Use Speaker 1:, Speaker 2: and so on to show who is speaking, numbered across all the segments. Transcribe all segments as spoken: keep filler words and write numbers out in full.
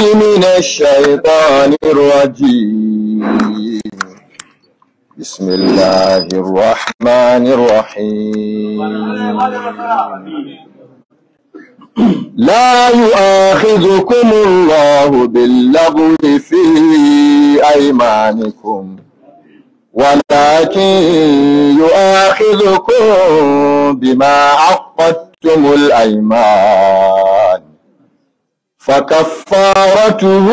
Speaker 1: من الشيطان الرجيم. بسم الله الرحمن الرحيم. لا يؤاخذكم الله باللغو في أيمانكم ولكن يؤاخذكم بما عقدتم الأيمان فكفارته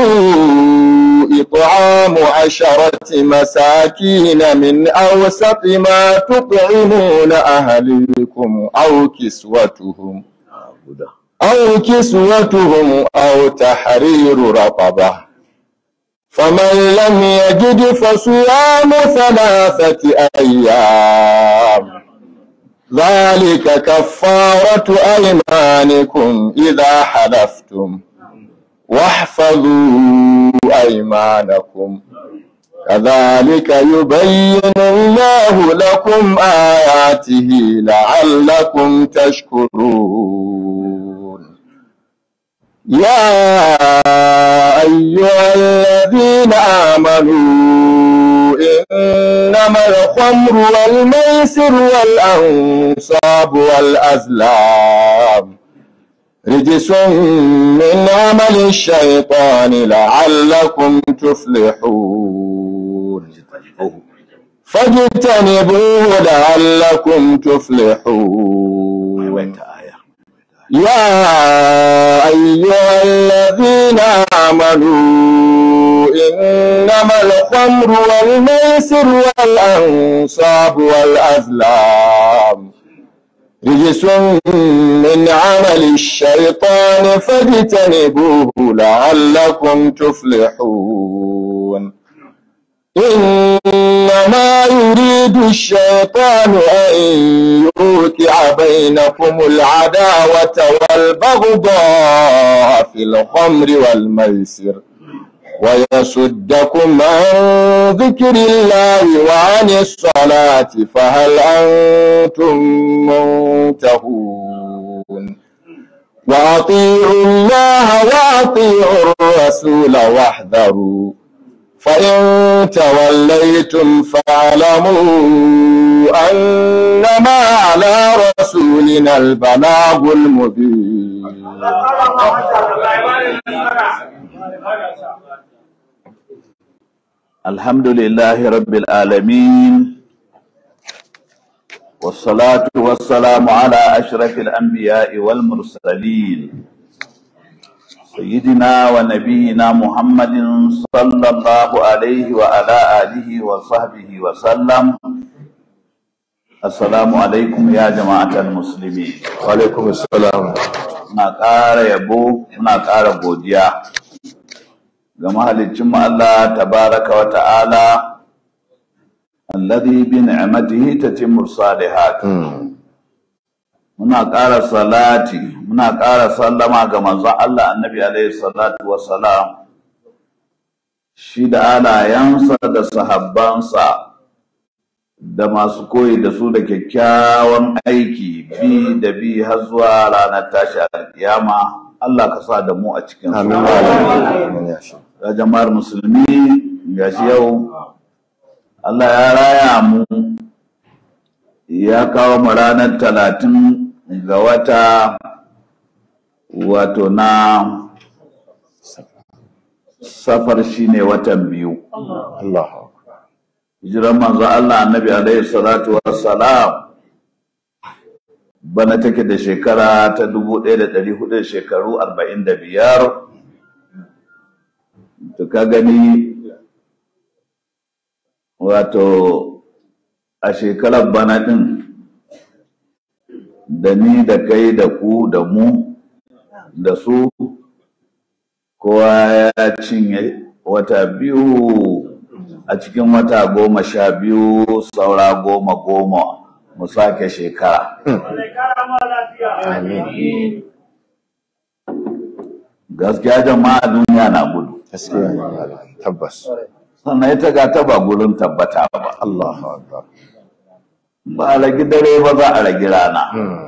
Speaker 1: إطعام عشرة مساكين من أوسط ما تطعمون أهليكم أو كسوتهم أو كسوتهم أو تحرير رقبة فمن لم يجد فصيام ثلاثة أيام ذلك كفارة أيمانكم إذا حلفتم واحفظوا أيمانكم كذلك يبين الله لكم آياته لعلكم تشكرون. يا أيها الذين آمنوا إنما الخمر والميسر والأنصاب والأزلام رجس من عمل الشيطان لعلكم تفلحون فاجتنبوه لعلكم تفلحون. يا أيها الذين آمنوا إنما الخمر والميسر والأنصاب والأزلام رجس من عمل الشيطان فاجتنبوه لعلكم تفلحون. إنما يريد الشيطان أن يوقع بينكم العداوة والبغضاء في الخمر والميسر ويصدكم عن ذكر الله وعن الصلاة فهل أنتم منتهون. وأطيعوا الله وأطيعوا الرسول واحذروا فإن توليتم فاعلموا أنما على رسولنا البلاغ المبين.
Speaker 2: الحمد لله رب العالمين والصلاة والسلام على أشرف الأنبياء والمرسلين سيدنا ونبينا محمد صلى الله عليه وعلى آله وصحبه وسلم. السلام عليكم يا جماعة المسلمين.
Speaker 1: وعليكم السلام.
Speaker 2: muna ƙara yabo muna ƙara godiya ga mahaliccin Allah tabaraka wa ta'ala alladhi bi ni'matihi tatimmu salihat. Muna ƙara salati muna ƙara sallama ga manzon Allah annabi alaihi salatu wassalam shi da alayansa da sahabbansa da masu koyi da su da kyakkyawan aiki bi da bi har zuwa ranar tashi alkiyama. Allah ka sa da mu a cikin su. Ya jama'ar musulmi gashi yau Allah ya raya mu ya kawo mu ranar talatin ga wata wato na safar shine watan biyu. Allah. Hijiran manzo Allah annabi alaihi salatu wassalam bana take da shekara ta dubu ɗaya da ɗari hudu da shekaru arba'in da biyar. To ka gani wato a shekarar bana ɗin da ni da kai da ku da mu da su kowa ya cinye wata biyu a cikin wata goma sha biyu saura goma goma mu sake shekara. Gaskiya jama'a duniya na gudu.
Speaker 1: Gaskiya tabbas.
Speaker 2: Sannan ita ga ta ba gurin tabbata ba.
Speaker 1: Allahu akbar.
Speaker 2: Ba a ragi dare ba za a ragi rana.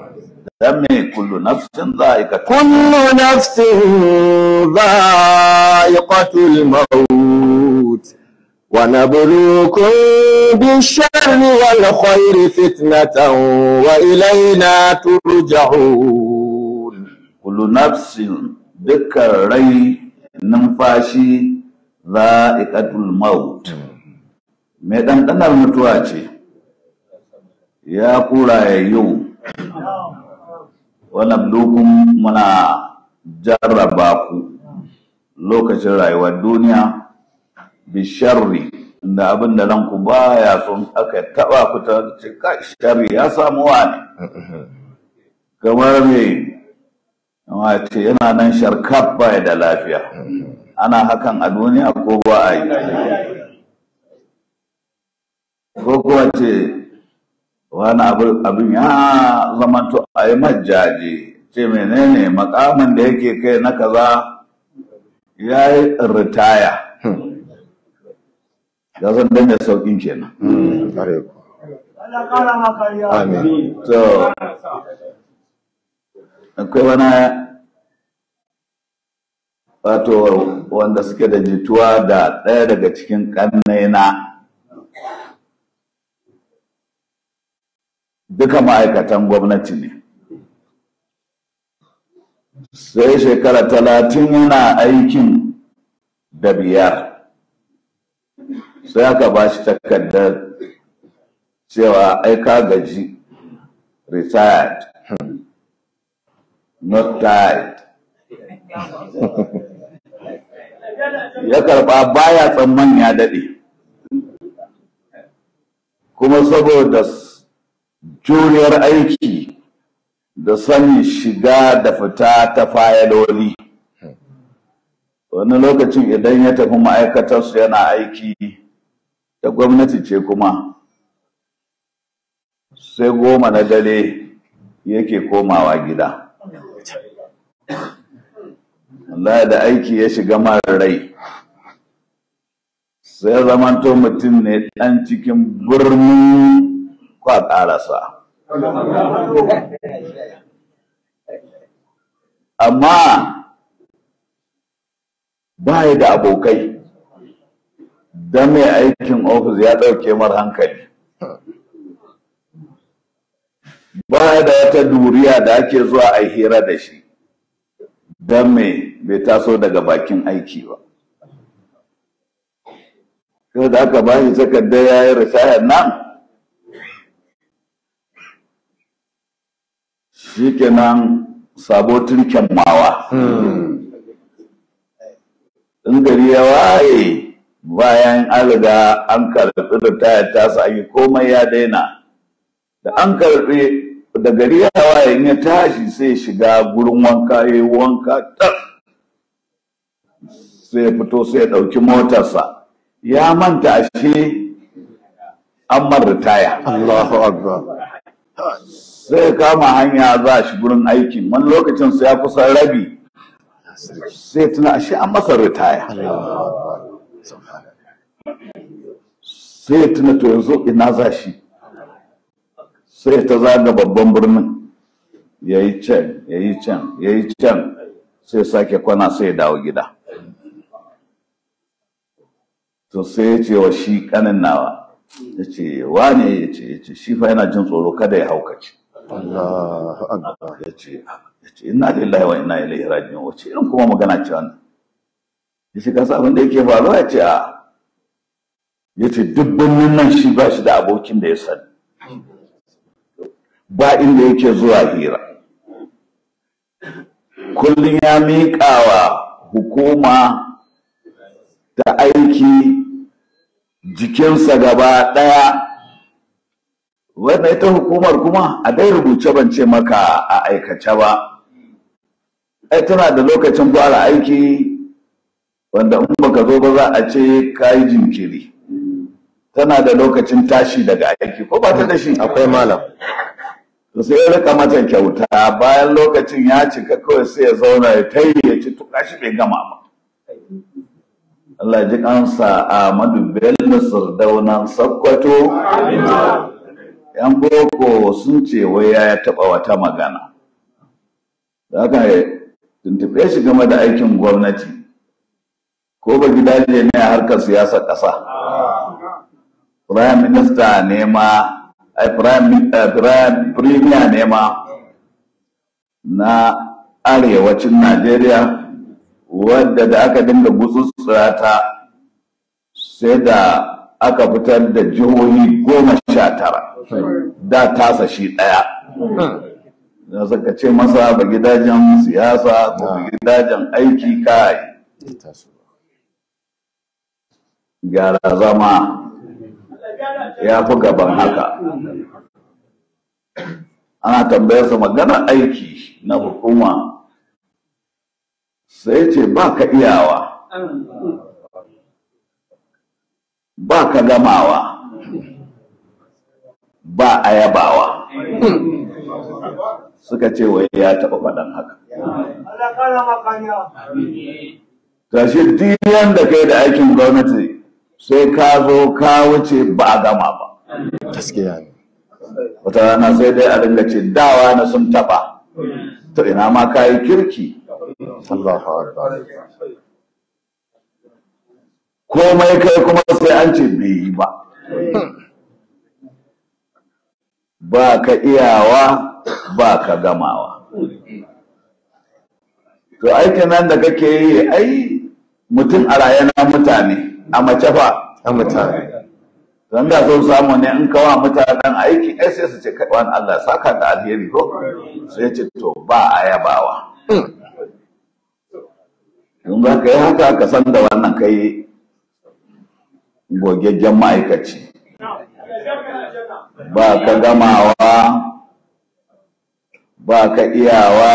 Speaker 2: Dan me kullu nafsin za'iqatul
Speaker 1: kullu nafsin ذائقة الموت ونبلوكم بالشر والخير فتنة وإلينا ترجعون.
Speaker 2: كل نفس ذكر ري ننفاشي ذائقة الموت ميدان تنال متواتي يا قولا يوم ونبلوكم منا جرباكو lokacin rayuwar duniya bisharri da abin da ranku baya son aka taba ku ta ce kai sharri ya samu wani kamar me amma ce yana nan sharkaf baya da lafiya ana hakan a duniya ko ba a yi ko kuwa ce wani abin ya zamanto a yi majaji ce menene makamin da yake kai na kaza ya yi ritaya ya zan dane sauƙin kenan.
Speaker 1: Amin.
Speaker 2: So, akwai wani wato wanda suke da jituwa da ɗaya daga cikin ƙannaina duka ma'aikatan gwamnati ne. Sai shekara talatin yana aikin da biyar sai aka ba shi takardar cewa ai ka gaji retired not tired. Ya karba baya tsamman ya daɗe kuma saboda juriyar aiki da sani shiga da fita ta fayaloli wani lokacin idan ya tafi ma'aikatarsu yana aiki ta gwamnati ce kuma sai goma na dare yake komawa gida. Allah da aiki ya shiga mara rai sai zamanto mutum ne ɗan cikin birnin kwa ƙarasa. Amma ba ya da abokai don mai aikin ofis ya ɗauke mar hankali. Ba ya da wata duriya da ake zuwa a hira da shi don mai bai taso daga bakin aiki ba. Sai da aka ba shi takardar ya yi ritayar nan shi kenan sabo turken mawa. In gari ya waye bayan an riga an karɓi ritayar tasa an yi komai ya daina da an karɓi da gari ya waye in ya tashi sai shiga gurin wanka ya yi wanka tas sai ya fito sai ya ɗauki motarsa ya manta ashe an man ritaya.
Speaker 1: Allahu Akbar.
Speaker 2: Sai kama hanya za shi gurin aikin wani lokacin sai ya kusa rabi sai tuna ashe an masa ritaya. Sai tuna to yanzu ina za shi sai ta zaga babban birnin ya yi can ya yi can ya yi can sai sake kwana sai ya dawo gida. To sai ya ce wa shi kanin nawa ya ce wane ya ce ya ce shi fa yana jin tsoro kada ya haukace.
Speaker 1: Allahu Akbar.
Speaker 2: Ya ce ya ce inna lillahi wa inna ilaihi raji'un wace irin kuma magana ce wannan. Ya ce kasa abin da yake faruwa ya ce a ya ce duk birnin nan shi ba shi da abokin da ya sani ba inda yake zuwa hira kullum ya miƙawa hukuma ta aiki jikinsa gaba ɗaya. Wannan ita hukumar kuma a dai rubuce ban ce maka a aikace ba. Ai tana da lokacin fara aiki wanda in baka zo ba za a ce ka yi jinkiri. Tana da lokacin tashi daga aiki ko ba ta da shi?
Speaker 1: Akwai malam.
Speaker 2: To sai ya rika mata kyauta bayan lokacin ya cika kawai sai ya zauna ya tayi ya ci tuka shi bai gama ba. Allah ji kansa Ahmadu Bello Sardaunan Sokoto. Yan boko sun ce wai ya taɓa wata magana. Da aka tuntuɓe shi game da aikin gwamnati. ko ba gidaje ne a harkar siyasar ƙasa. Prime Minister ne ma, ai Prime Premier ne ma na arewacin Najeriya, wadda da aka dinga gutsutsura ta sai da aka fitar da jihohi goma sha tara da tasa shi ɗaya. Da suka ce masa ba gidajen siyasa ko ba gidajen aiki kai. Gyara zama ya fi gaban haka. Ana tambayarsa magana aiki na hukuma sai ce ba ka iyawa, ba ka gamawa, ba a yabawa. Suka ce wai ya taɓa faɗan haka. Gashi duk yanda kai da aikin gwamnati sai ka zo ka wuce ba a gama ba.
Speaker 1: Gaskiya ne.
Speaker 2: Wata rana sai dai a dinga ce dawa na sun taɓa. To ina ma ka yi kirki.
Speaker 1: Allahu Akbar.
Speaker 2: Komai kai kuma sai an ce bai yi ba. Ba ka iyawa, ba ka gamawa. To aikin nan da kake yi ai mutum a raye na mutane, a mace fa.
Speaker 1: A mutane.
Speaker 2: Don da sun samu ne in kawa mutanen aiki ai sai su ce kai wani Allah saka da alheri ko sai ce to ba a yabawa. In za ka yi haka ka san da wannan kai gogaggen ma'aikaci. Ba ka gamawa, ba ka iyawa,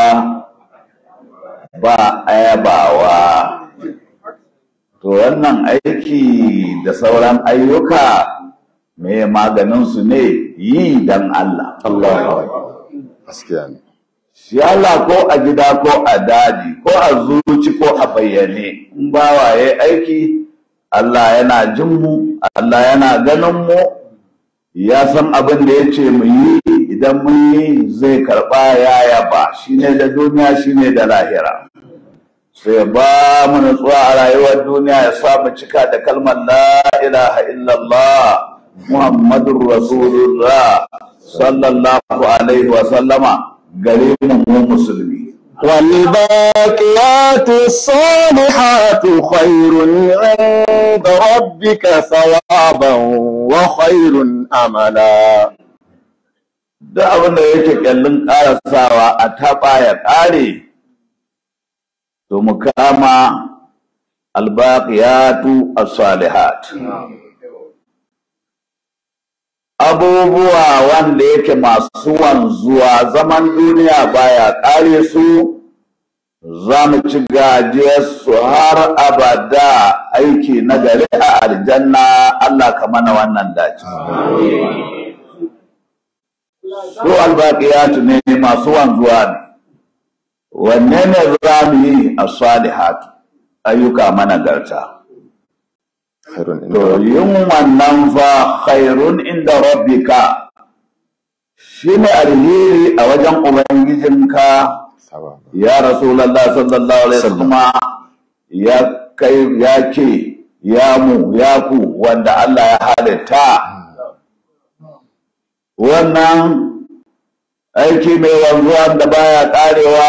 Speaker 2: ba a yabawa. To wannan aiki da sauran ayyuka me maganinsu ne yi dan Allah.
Speaker 1: Allah. Gaskiya ne.
Speaker 2: Shi Allah ko a gida ko a daji ko a zuci ko a bayyane in bawaye aiki Allah yana jin mu, Allah yana ganin mu, ya san abin da ya ce mu yi, idan mun yi zai karɓa ya yaba, shi ne da duniya shi ne da lahira. Sai ba mu nutsuwa a rayuwar duniya ya sa mu cika da kalmar la ilaha illallah Muhammadur Rasulullah sallallahu alaihi wa sallama gare mu mu musulmi.
Speaker 1: والباقيات الصالحات خير عند ربك ثوابا وخير أملا.
Speaker 2: Da abin da yake kyallin karasawa a taɓa ya ƙare, to mu kama albaqiyatu as-salihat. Abubuwa wanda yake masu wanzuwa zaman duniya baya ƙare su, za mu ci gajiyarsu har abada aiki na gari a aljanna. Allah ka mana wannan dace. Su albaqiyatu ne masu wanzuwa ne. Wanne ne za mu yi as-salihatu ayyuka managarta? To yin wannan fa khairun inda rabbika shine alheri a wajen ubangijinka ya Rasulullah sallallahu alaihi wasallam. Ya kai ya ke ya mu ya ku wanda Allah ya halitta, wannan aiki mai wanzuwa da baya karewa,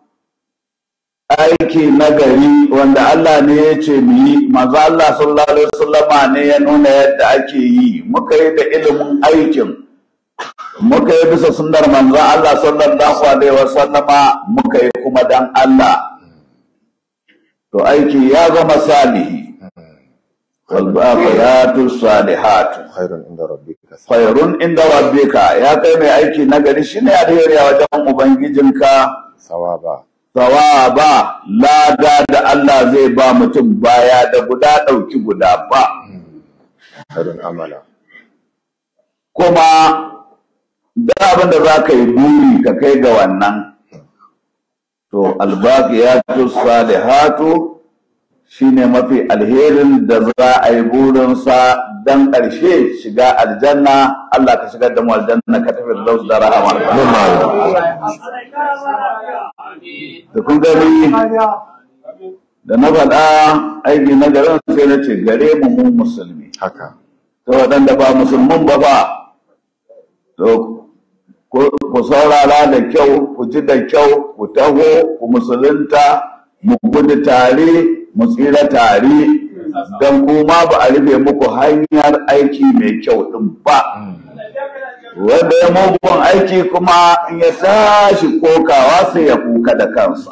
Speaker 2: aiki nagari wanda Allah ne ya ce mu yi, manzo Allah sallallahu alaihi wasallama ne ya nuna yadda ake yi, muka yi da ilimin aikin, muka yi bisa sunnar manzo Allah sallallahu alaihi wasallama, muka yi kuma dan Allah, to aiki ya zama salihi. wal baqiyatu salihatu
Speaker 1: khairun inda rabbika
Speaker 2: khairun inda rabbika, ya kai mai aiki nagari shine alheri a wajen ubangijinka.
Speaker 1: sawaba
Speaker 2: Sawaba lada da Allah zai ba mutum baya da guda ɗauki guda ba.
Speaker 1: khairun amala.
Speaker 2: Kuma da abin da za ka yi buri ka kai ga wannan, to albaqiyatu salihatu shine mafi alherin da za a yi burinsa dan ƙarshe shiga aljanna. Allah ka shigar da mu aljanna ka tafi da da rahama. Da kun gani da na faɗa aiki na garin sai na ce gare mu mu musulmi
Speaker 1: haka
Speaker 2: ta waɗanda ba musulman ba ba to ku saurara da kyau ku ji da kyau ku taho ku musulunta mu gudu tare mu tsira tare don kuma ba a rufe muku hanyar aiki mai kyau ɗin ba wanda ya mugun aiki kuma in ya tashi kokawa sai ya kuka da kansa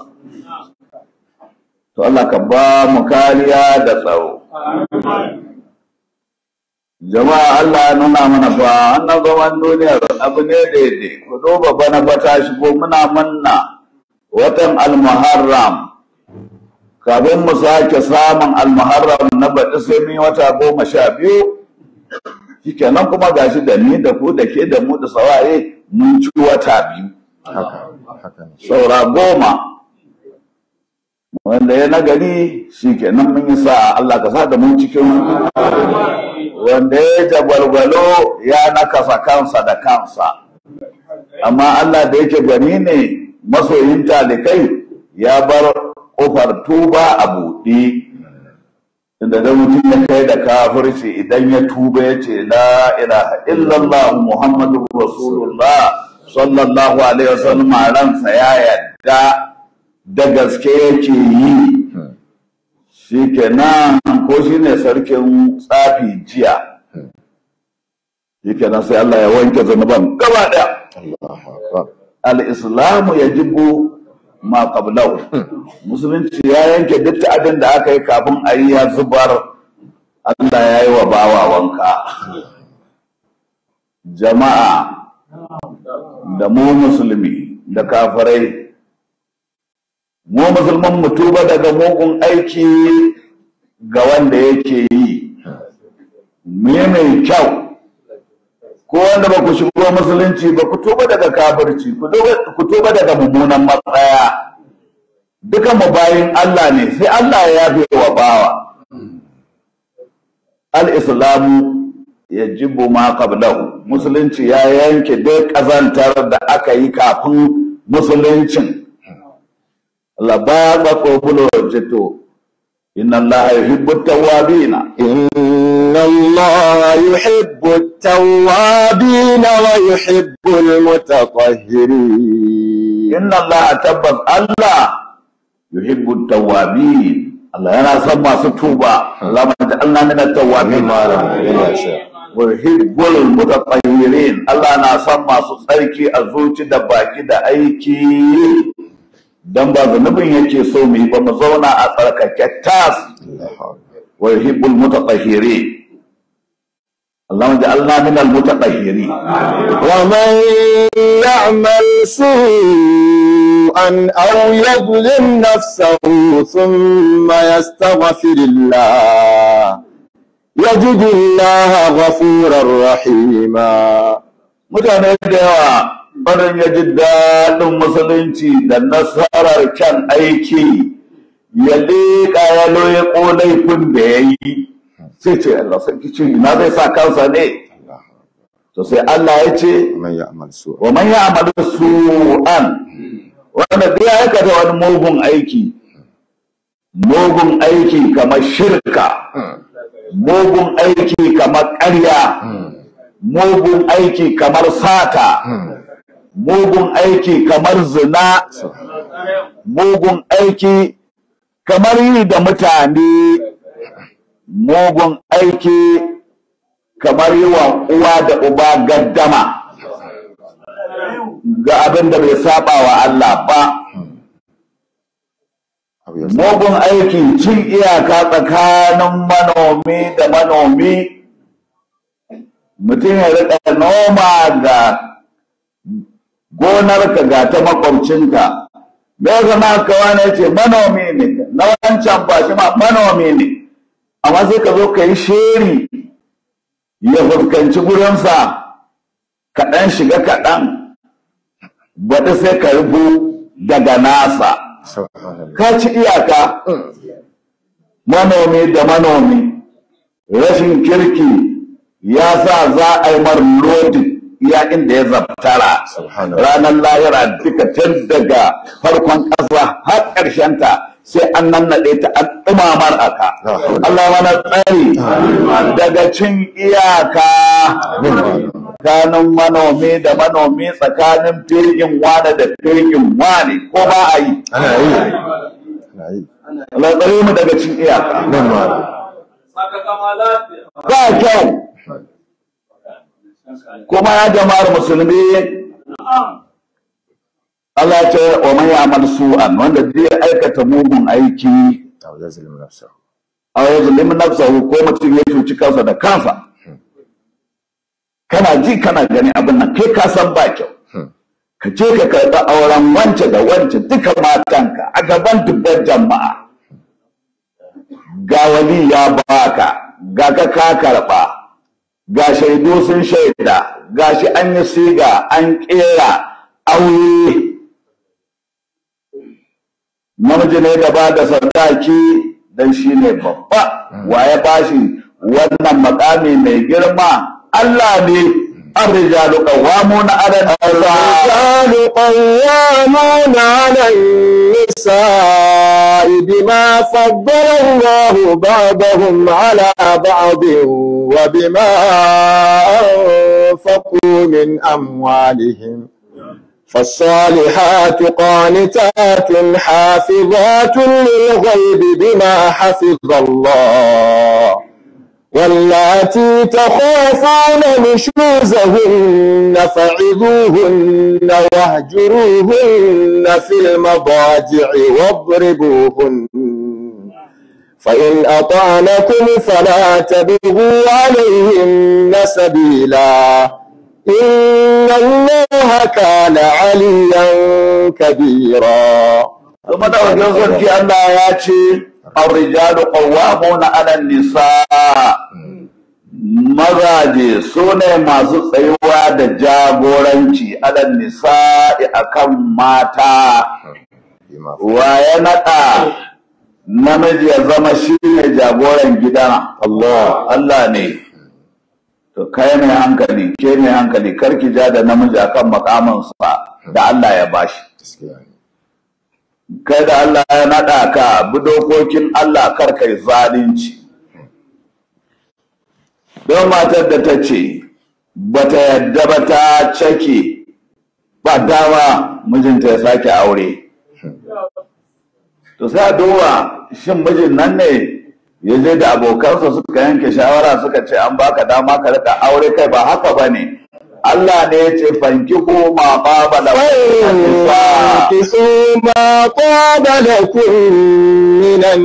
Speaker 2: to Allah ka ba mu kariya da tsaro jama'a Allah ya nuna mana fa annan zaman duniyar abu ne daidai ku duba bana ba ta shigo muna manna watan almuharram kafin mu sake samun almuharram na baɗi sai mun wata goma sha biyu shikenan kuma gashi da ni da ku da ke da mu da sawaye mun ci wata biyu saura goma wanda ya nagari shikenan mun yi sa Allah ka sa da mun cikin wanda ya jagwalgwalo ya nakasa kansa da kansa amma Allah da yake gani ne masoyin talikai ya bar kofar tuba a buɗe inda da mutum ya kai da kafirci idan ya tuba ya ce la ilaha illallah muhammadur rasulullah sallallahu alaihi wasallam ransa ya yadda da gaske yake yi shi kenan ko shi ne sarkin tsafi jiya shi kenan sai Allah ya wanke zunuban gaba ɗaya al-islamu ya jibu ma qablahu musulunci ya yanke duk ta'adin da aka yi kafin a yi ya zubar Allah ya yi wa bawa wanka jama'a da mu musulmi da kafirai mu musulman mu tuba daga mugun aiki ga wanda yake yi me mai kyau ko wanda ba ku shigo musulunci ba ku tuba daga kafirci ku tuba daga mummunan matsaya dukan mu bayin Allah ne sai Allah ya yafe wa bawa al-islamu yajibu ma qablahu musulunci ya yanke duk kazantar da aka yi kafin musuluncin Allah ba ba ko bulo jito inna Allah yuhibbu at-tawwabin
Speaker 1: inna Allah yuhibbu at-tawwabin wa yuhibbu al-mutatahhirin
Speaker 2: inna Allah tabbas Allah yuhibbu at-tawwabin Allah yana son masu tuba Allah ma ja'alna min at-tawwabin wa yuhibbu al-mutatahhirin Allah na son masu tsarki a zuci da baki da aiki dan ba zanubin yake so mu yi ba mu zauna a tsarkake tas wa yuhibbul mutatahhirin Allahumma ja'alna minal mutatahhirin
Speaker 1: wa man ya'mal su'an aw yadhlim nafsahu thumma yastaghfirillah yajidillaha ghafurar rahima
Speaker 2: mutane da yawa barin ya ji daɗin musulunci da nasarar kyan aiki ya leƙa ya loye ko laifin da ya yi sai ce Allah sarki ce ina zai sa kansa ne to sai Allah ya ce wa man ya'mal su'an wanda duk ya aikata wani mugun aiki mugun aiki kamar shirka mugun aiki kamar ƙarya mugun aiki kamar sata mugun aiki kamar zina mugun aiki kamar yi da mutane mugun aiki kamar yi wa uwa da uba gaddama ga abin da bai saba wa Allah ba mugun aiki cin iyaka tsakanin manomi da manomi mutum ya riƙa noma ga gonarka ga ta makwabcinka me ya zama kawa ne ce manomi ne na wancan ba shi ma manomi ne amma sai ka zo ka yi sheri ya fuskanci gurinsa kaɗan shiga kaɗan baɗi sai ka rubu daga nasa ka ci iyaka manomi da manomi rashin kirki ya sa za a yi mar lodin iya inda ya zabtara ranar lahira duka tun daga farkon ƙasa har ƙarshenta sai an nannaɗe ta an ɗumamar aka. Allah mana tsari daga cin iyaka tsakanin manomi da manomi, tsakanin firgin wane da firgin wane, ko ba a yi? Allah tsare mu daga cin iyaka. Ba kyau. Kuma ya jama'ar musulmi, Allah ce wa man ya'mal su'an, wanda zai aikata mugun aiki aw yazlim nafsahu, ko mutum ya cuci kansa da kansa, kana ji kana gani abin nan kai ka san ba kyau, ka je ka karɓi auren wance da wance duka matanka a gaban dubban jama'a, ga wali ya baka, ga ka ka karɓa, ga shaidu sun shaida, ga shi an yi siga an ƙera aure, namiji ne da ba da sadaki dan shi ne babba. Wa ya bashi wannan makami mai girma? Allah ne. Ar-rijalu qawwamuna 'ala
Speaker 1: الرجال قوامون على النساء بما فضل الله بعضهم على بعض وبما أنفقوا من أموالهم فالصالحات قانتات حافظات للغيب بما حفظ الله واللاتي تخافون نشوزهن فعظوهن واهجروهن في المضاجع واضربوهن فإن أطعنكم فلا تبغوا عليهن سبيلا إن الله كان عليا كبيرا.
Speaker 2: ثم دعوة sarki Allah ya ce الرجال قوامون على النساء. Mazaje su ne masu tsayuwa da jagoranci alal nisa'i akan mata. Wa ya naɗa namiji ya zama shi ne jagoran gida? Allah. Allah ne. To kai mai hankali, ke mai hankali, karki ja da namiji akan makamansa da Allah ya bashi. Kai da Allah ya naɗa ka bi dokokin Allah, kar kai zalunci. Don matar da ta ce bata yadda ba ta cake ba dama mijinta ya sake aure. To sai a duba shin mijin nan ne ya je da abokansa suka yanke shawara suka ce an baka dama ka rika aure, kai ba haka ba ne. Allah ne ya ce fankihu ma qaba
Speaker 1: lakum minan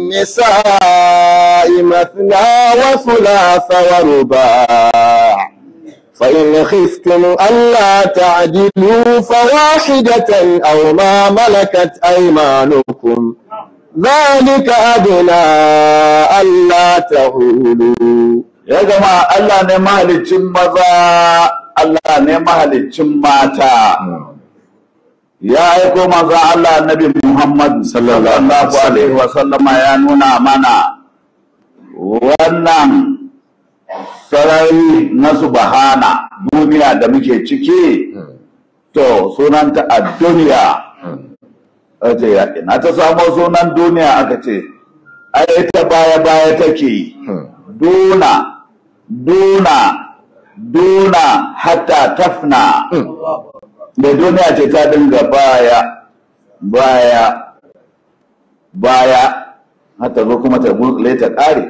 Speaker 1: nisa'i mathna wa thulatha wa ruba' fa in khiftum alla ta'dilu fawahidatan aw ma malakat aymanukum dhalika adna alla ta'ulu.
Speaker 2: Ya jama'a, Allah ne mahaliccin maza, Allah ne mahaliccin mata. Ya aiko manzon Allah Annabi Muhammad sallallahu alaihi wa sallama ya nuna mana wannan sarari na subhana duniya da muke ciki, to sunanta a duniya. Ace ya ina ta samo sunan duniya, aka ce ai ta baya baya take, duna duna duna hatta tafna. Da duniya ce ta dinga baya baya baya hatta zo kuma ta gutsule ta kare.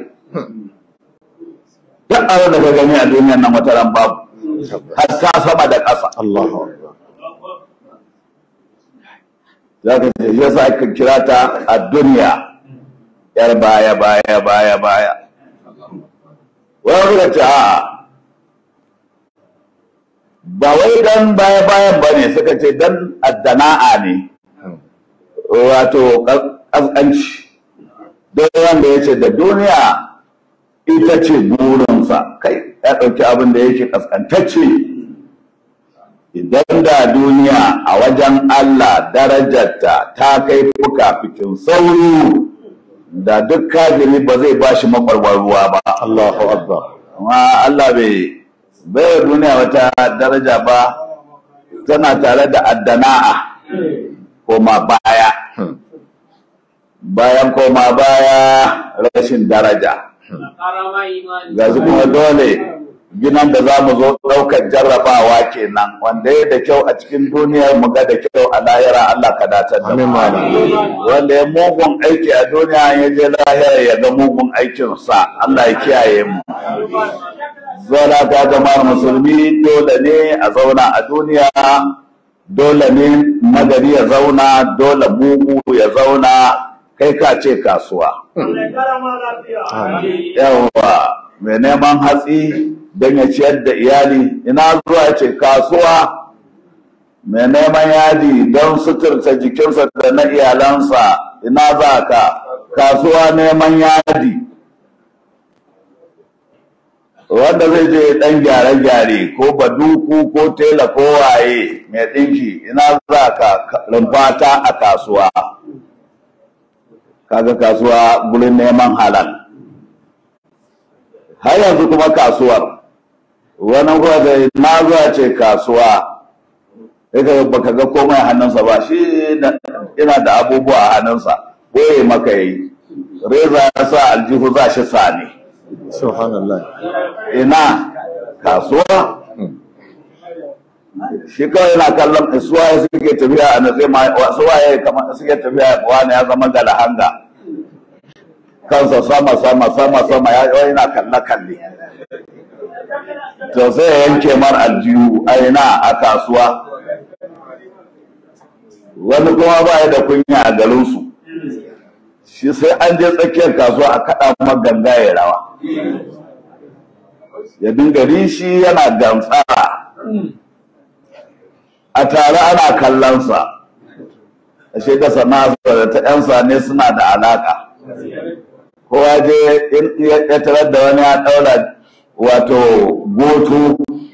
Speaker 2: Duk abin da ka gani a duniyan nan wata ran babu, hatta sama da ƙasa.
Speaker 1: Allahu Akbar.
Speaker 2: Za ka ce yasa aka kira ta a duniya, yar baya baya baya baya. Wani suka ce a'a, ba wai dan baya bayan ba ne, suka ce dan addana'a ne, wato ƙasƙanci. Don wanda ya ce da duniya ita ce burinsa, kai ya ɗauki abin da yake ƙasƙantacce. Idan da duniya a wajen Allah darajarta ta kai fuka fikin sauro, da duk kafiri ba zai ba shi makwarwar ruwa ba.
Speaker 1: Allahu Akbar.
Speaker 2: Amma Allah bai bai duniya wata daraja ba, tana tare da addana'a koma baya. bayan koma baya rashin daraja. Ga su kuma dole ginan da za mu zo ɗaukar jarrabawa kenan wanda ya da kyau a cikin duniyar mu ga da kyau a lahira Allah ka datar da mu. Wanda ya mugun aiki a duniya ya je lahira ya ga mugun aikinsa Allah ya kiyaye mu. Zola ta jama'ar musulmi dole ne a zauna a duniya, dole ne nagari ya zauna, dole mugu ya zauna, kai ka ce kasuwa. Yawwa mai neman hatsi don ya ciyar da iyali ina zuwa ce kasuwa, mai neman yadi don suturta jikinsa da na iyalansa ina za ka kasuwa neman yadi. Wanda zai je dan gyare-gyare ko baduku ko tela ko waye mai ɗinki ina za ka rumfata a kasuwa. Kaga kasuwa gurin neman halal. Har yanzu kuma kasuwar wani kuwa da na zuwa ce kasuwa ita baka ga komai hannunsa ba, shi ina da abubuwa a hannunsa boye maka yi reza ya sa aljihu za shi sani.
Speaker 1: Subhanallah.
Speaker 2: Ina kasuwa shi kawai yana kallon suwaye suke tafiya a natse ma suwaye kamar suke tafiya wani ya zama galahanga kansa sama sama sama sama ya yana kalle kalle to sai ya yanke mar aljihu a ina a kasuwa. Wani kuma ba ya da kunya a garinsu shi sai an je tsakiyar kasuwa a kaɗa mar ganga ya rawa ya dinga rishi yana gantsa a tare ana kallonsa ashe da sana'a da ta 'yan sane suna da alaka. Kowa je ya tarar da wani ya ɗaura wato goto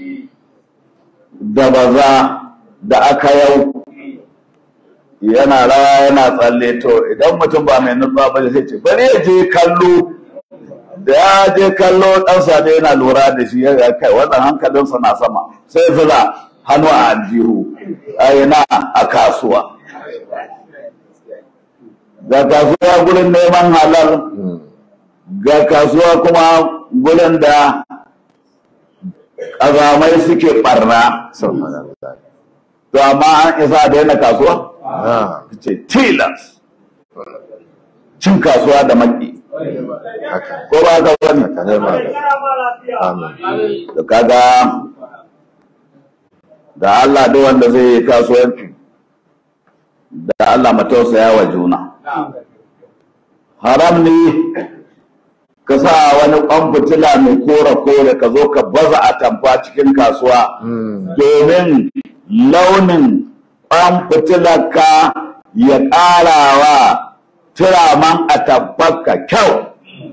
Speaker 2: da baza da aka yau yana rawa yana tsalle, to idan mutum ba mai nutsuwa ba sai ce bari ya je kallo. Da ya je kallo ɗan sane yana lura da shi ya kai wannan hankalinsa na sama sai zura hannu a aljihu a yana a kasuwa. Ga kasuwa gurin neman halal, ga kasuwa kuma gurin da ƙazamai suke ɓarna. To amma an isa da yana kasuwa? Ce tilas cin kasuwa da maki. Ko ba ka wani? Da kaga da Allah duk wanda zai yi kasuwanci da Allah matausaya wa juna. Haram ne ka sa wani ƙwan fitila mai kore-kore ka zo ka baza a tamfa cikin kasuwa domin launin ƙwan fitilarka ya ƙarawa turaman a tamfarka kyau.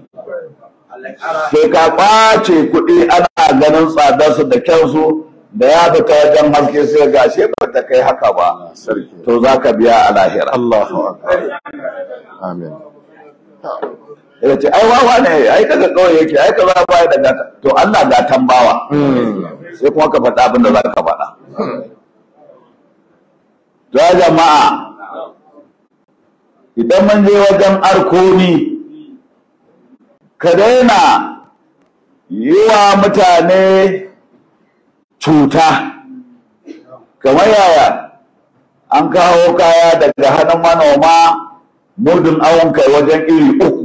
Speaker 2: Sai ka ƙwace kuɗi ana ganin tsadarsu da kyansu da ya fita wajen haske sai ga shi ba ta kai haka ba, to za ka biya a lahira.
Speaker 1: Allahu akbar. Amin.
Speaker 2: Ya ce ai wawa ne ai kaga kawai yake ai kaza baya da gata, to Allah gatan bawa sai kuma ka faɗa abin da za ka faɗa. Ya jama'a idan mun je wajen arkoni ka daina yi wa mutane cuta. Kamar yaya an kawo kaya daga hannun manoma mudun awon kai wajen iri uku,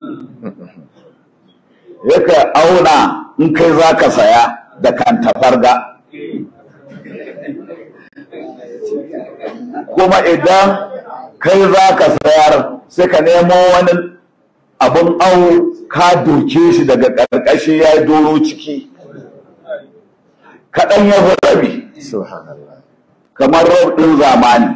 Speaker 2: yaka auna in kai za ka saya da kan tafarga, kuma idan kai za ka sayar sai ka nemo wani abun awo ka doke shi daga ƙarƙashi ya yi doro ciki kaɗan ya fi rabi kamar rob ɗin zamani.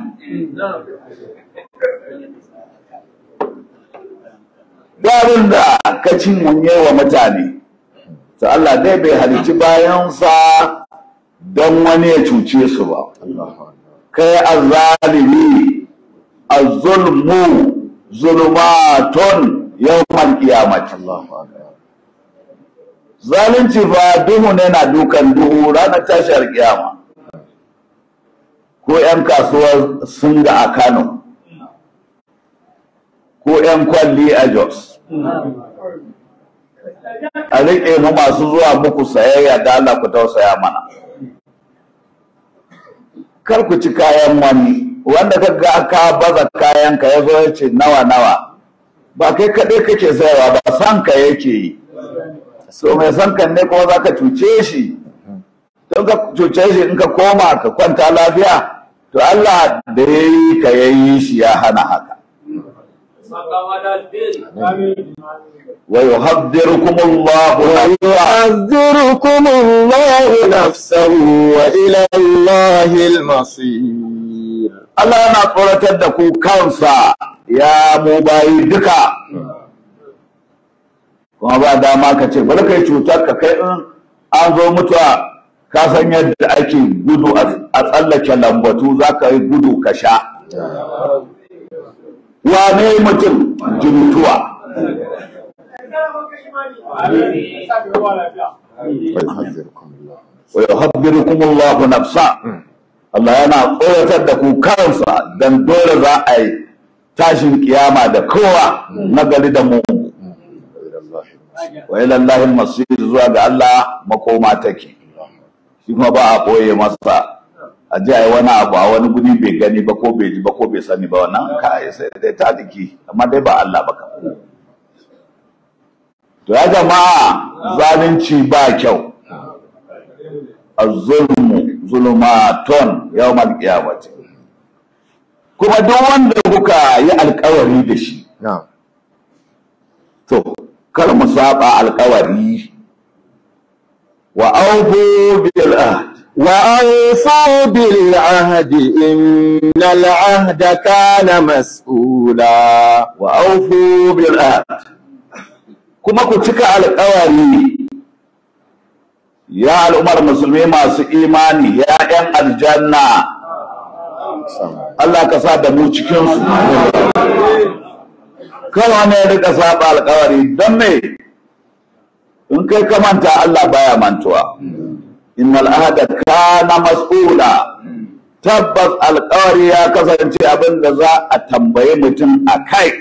Speaker 2: Garin da ka cin munye wa mutane, ta Allah dai bai halicci bayansa don wani ya cuce su ba. Kai azzalimi, azzulmu zulumatun yawmal qiyamati. Zalunci fa duhu ne na dukan duhu ranar tashar kiyama. Ko 'yan kasuwar sun ga a Kano ko 'yan kwalli a Jos. A riƙe mu masu zuwa muku sayayya da Allah ku tausaya mana. Kar ku ci kayan wani, wanda ka ga ka baza kayan ka ya zo ya ce nawa nawa, ba kai kaɗai kake sayarwa ba, san ka yake yi. So mai san kan ne kuma za ka cuce shi, don ka cuce shi in ka koma ka kwanta lafiya, to Allah da ya yi ka ya yi shi ya hana haka. ويحذركم الله
Speaker 1: ويحذركم الله نفسه وإلى الله المصير.
Speaker 2: Allah yana tsoratar da ku kansa ya mu bayi duka. Kuma ba dama ka ce bari kai cutar ka kai in an zo mutuwa ka san yadda ake gudu a tsallake lambatu za ka yi gudu ka sha. Wane mutum ji mutuwa. Wa yuhabbirukum Allahu nafsa. Allah yana tsoratar da ku kansa dan dole za a yi tashin kiyama da kowa na gari da mu. Wa ila Allahi al-masir, zuwa ga Allah makoma take. Shi kuma ba a boye masa a ji a yi wani abu a wani guri bai gani ba ko bai ji ba ko bai sani ba, wannan kai sai dai ta diki, amma dai ba Allah ba ka. To ya jama'a, zalunci ba kyau. Az-zulmu zulumatun yawmal qiyamati. Kuma duk wanda kuka yi alkawari da shi, to kar mu saba alkawari. Wa awfu bil ahd
Speaker 1: وأوفوا بالعهد إن العهد كان مسؤولا.
Speaker 2: وأوفوا بالعهد kuma ku cika alƙawari ya al'ummar musulmi masu imani, ya ƴan aljanna. Allah ka sa da mu cikin su. Kawai ne rika saba alƙawari don me? In kai ka manta Allah baya mantuwa. Innal ahda kana mas'ula. Tabbas alƙawari ya kasance abin da za a tambaye mutum a kai.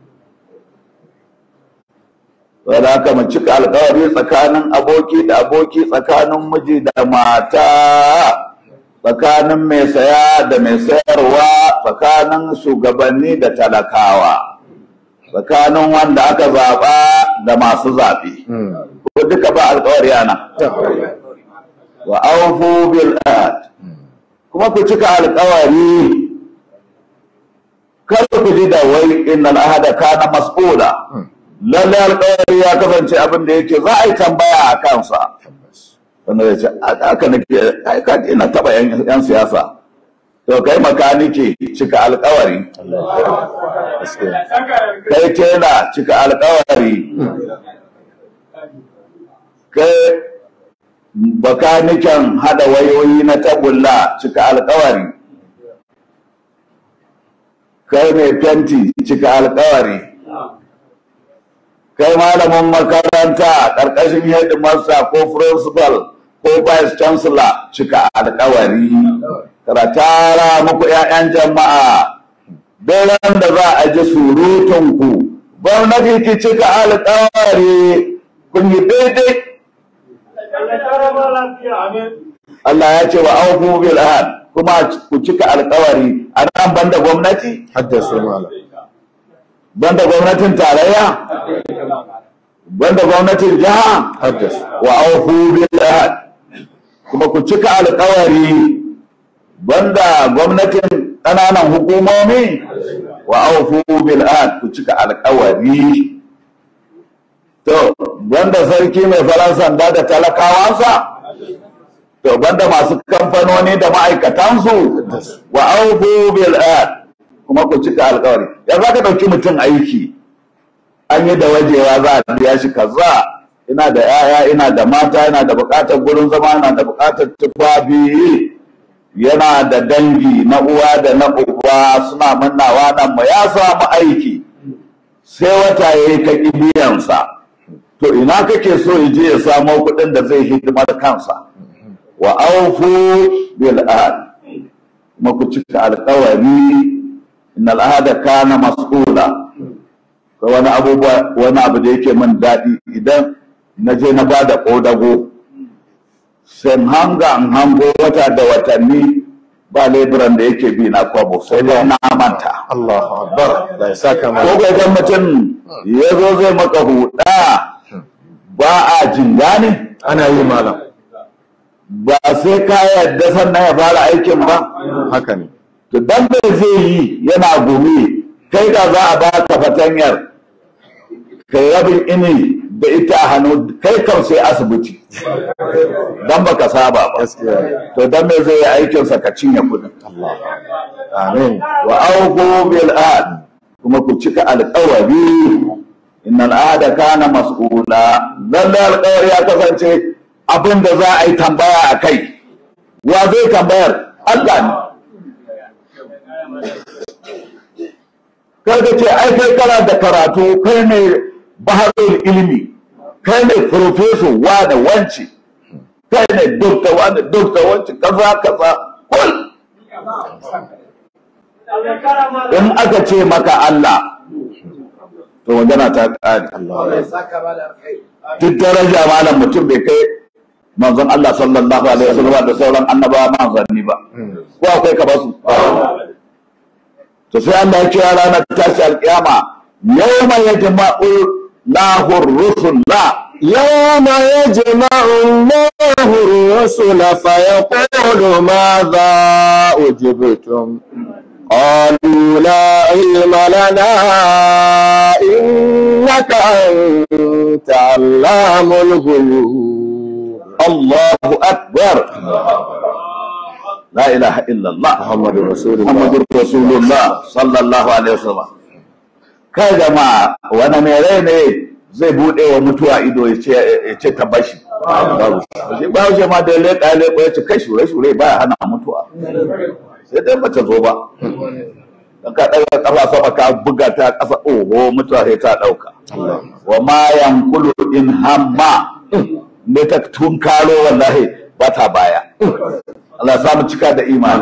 Speaker 2: Wadda haka mu cika alƙawari tsakanin aboki da aboki, tsakanin miji da mata, tsakanin mai saya da mai sayarwa, tsakanin shugabanni da talakawa, tsakanin wanda aka zaɓa da masu zaɓe. Ko duka ba alƙawari ana. Wa aufu bil ahd, kuma ku cika alƙawari. Kar ku ji da wai innal ahda kana mas'ula. Lalle alƙawari ya kasance abin da yake za a yi tambaya a kansa. Wanda ya ce aka nake ai ka ina taba yan siyasa. To kai makanike cika alƙawari. Kai tela cika alƙawari. Kai bakaniken hada wayoyi na tagulla cika alƙawari. Kai mai fenti cika alƙawari. Kai malamin makaranta ƙarƙashin headmaster ko principal ko vice chancellor cika alƙawari. Karatara muku 'ya'yan jama'a, daren da za a ji surutunku, gwamnati ki cika alƙawari, kun yi daidai. Allah ya ce wa aufu bil ahd, kuma ku cika alƙawari. A nan banda gwamnati?
Speaker 1: Haddasa malam.
Speaker 2: Banda gwamnatin tarayya? Banda gwamnatin jiha?
Speaker 1: Haddasa.
Speaker 2: Wa aufu bil ahd, kuma ku cika alƙawari. Banda gwamnatin ƙananan hukumomi? Wa aufu bil ahd, ku cika alƙawari. To banda sarki mai farar sanda da talakawansa? To banda masu kamfanoni da ma'aikatansu? Wa aufu bil ahd, kuma ku cika alƙawari. Ya za ka ɗauki mutum aiki, an yi da wajewa za a biya shi kaza, ina da 'ya'ya, ina da mata, ina da buƙatar gurin zama, ina da buƙatar tufafi, yana da dangi na uwa da na uba suna mannawa nan mu ya samu aiki, sai wata ya yi ka biyansa. To ina kake so ya je ya samo kuɗin da zai hidimar kansa? Wa aufu bil ahd, kuma ku cika alƙawari. Innal ahda kana mas'ula. wani abubuwa wani abu da yake min daɗi idan na je na ba da ƙodago sai hanga in hango wata da watanni ba leburan da yake bi na kwabo sai dai na manta.
Speaker 1: Allahu Akbar. La saka ma.
Speaker 2: Ko ga idan mutum ya zo zai maka huda ba a jinga ne?
Speaker 1: Ana yi malam.
Speaker 2: Ba sai ka yadda sannan ya fara aikin ba?
Speaker 1: Haka ne.
Speaker 2: To dan da zai yi yana gumi kai da za a baka fatanyar kai rabin ini da ita a hannu kai kam sai asibiti dan baka saba ba. To dan me zai yi aikin sa ka cinye kudin.
Speaker 1: Amin.
Speaker 2: Wa awqu bil ahd, kuma ku cika alƙawari. Innal ahda kana mas'ula. Lalle alƙawari ya kasance abin da za a yi tambaya a kai. Wa zai tambayar? Allah ne. Kaga ce ai kai kana da karatu, kai ne baharul ilimi, kai ne professor wa da wanci, kai ne dokta wa da dokta wanci, kaza kaza kul. In aka ce maka Allah, to magana ta ƙare. Duk daraja malam mutum bai kai manzon Allah sallallahu alaihi wasallam da sauran annabawa manzanni ba. Ko akwai ka basu? To sai Allah ya kira ranar tashi alƙiyama yawma yajma'u lahu ar-rusula
Speaker 1: yawma yajma'u Allahu ar-rusula fa yaqulu madha ujibtum qalu la ilma lana innaka anta allamul ghuyub.
Speaker 2: Allahu akbar. La ilaha illallah
Speaker 1: Muhammadur Rasulullah
Speaker 2: Muhammadur Rasulullah sallallahu alaihi wasallam. Kai jama'a wani mai rai ne zai bude wa mutuwa ido ya ce ya ce ta bashi. Shi ba shi ma da leƙa leƙa ya ce kai shure shure baya hana mutuwa. Sai dai bata zo ba. Dan ka daga kafa sama ka buga ta kasa oho mutuwa sai ta dauka. Wa ma yanqulu in hamma ne ta tunkaro wallahi bata baya. Allah ya samu cika da imani.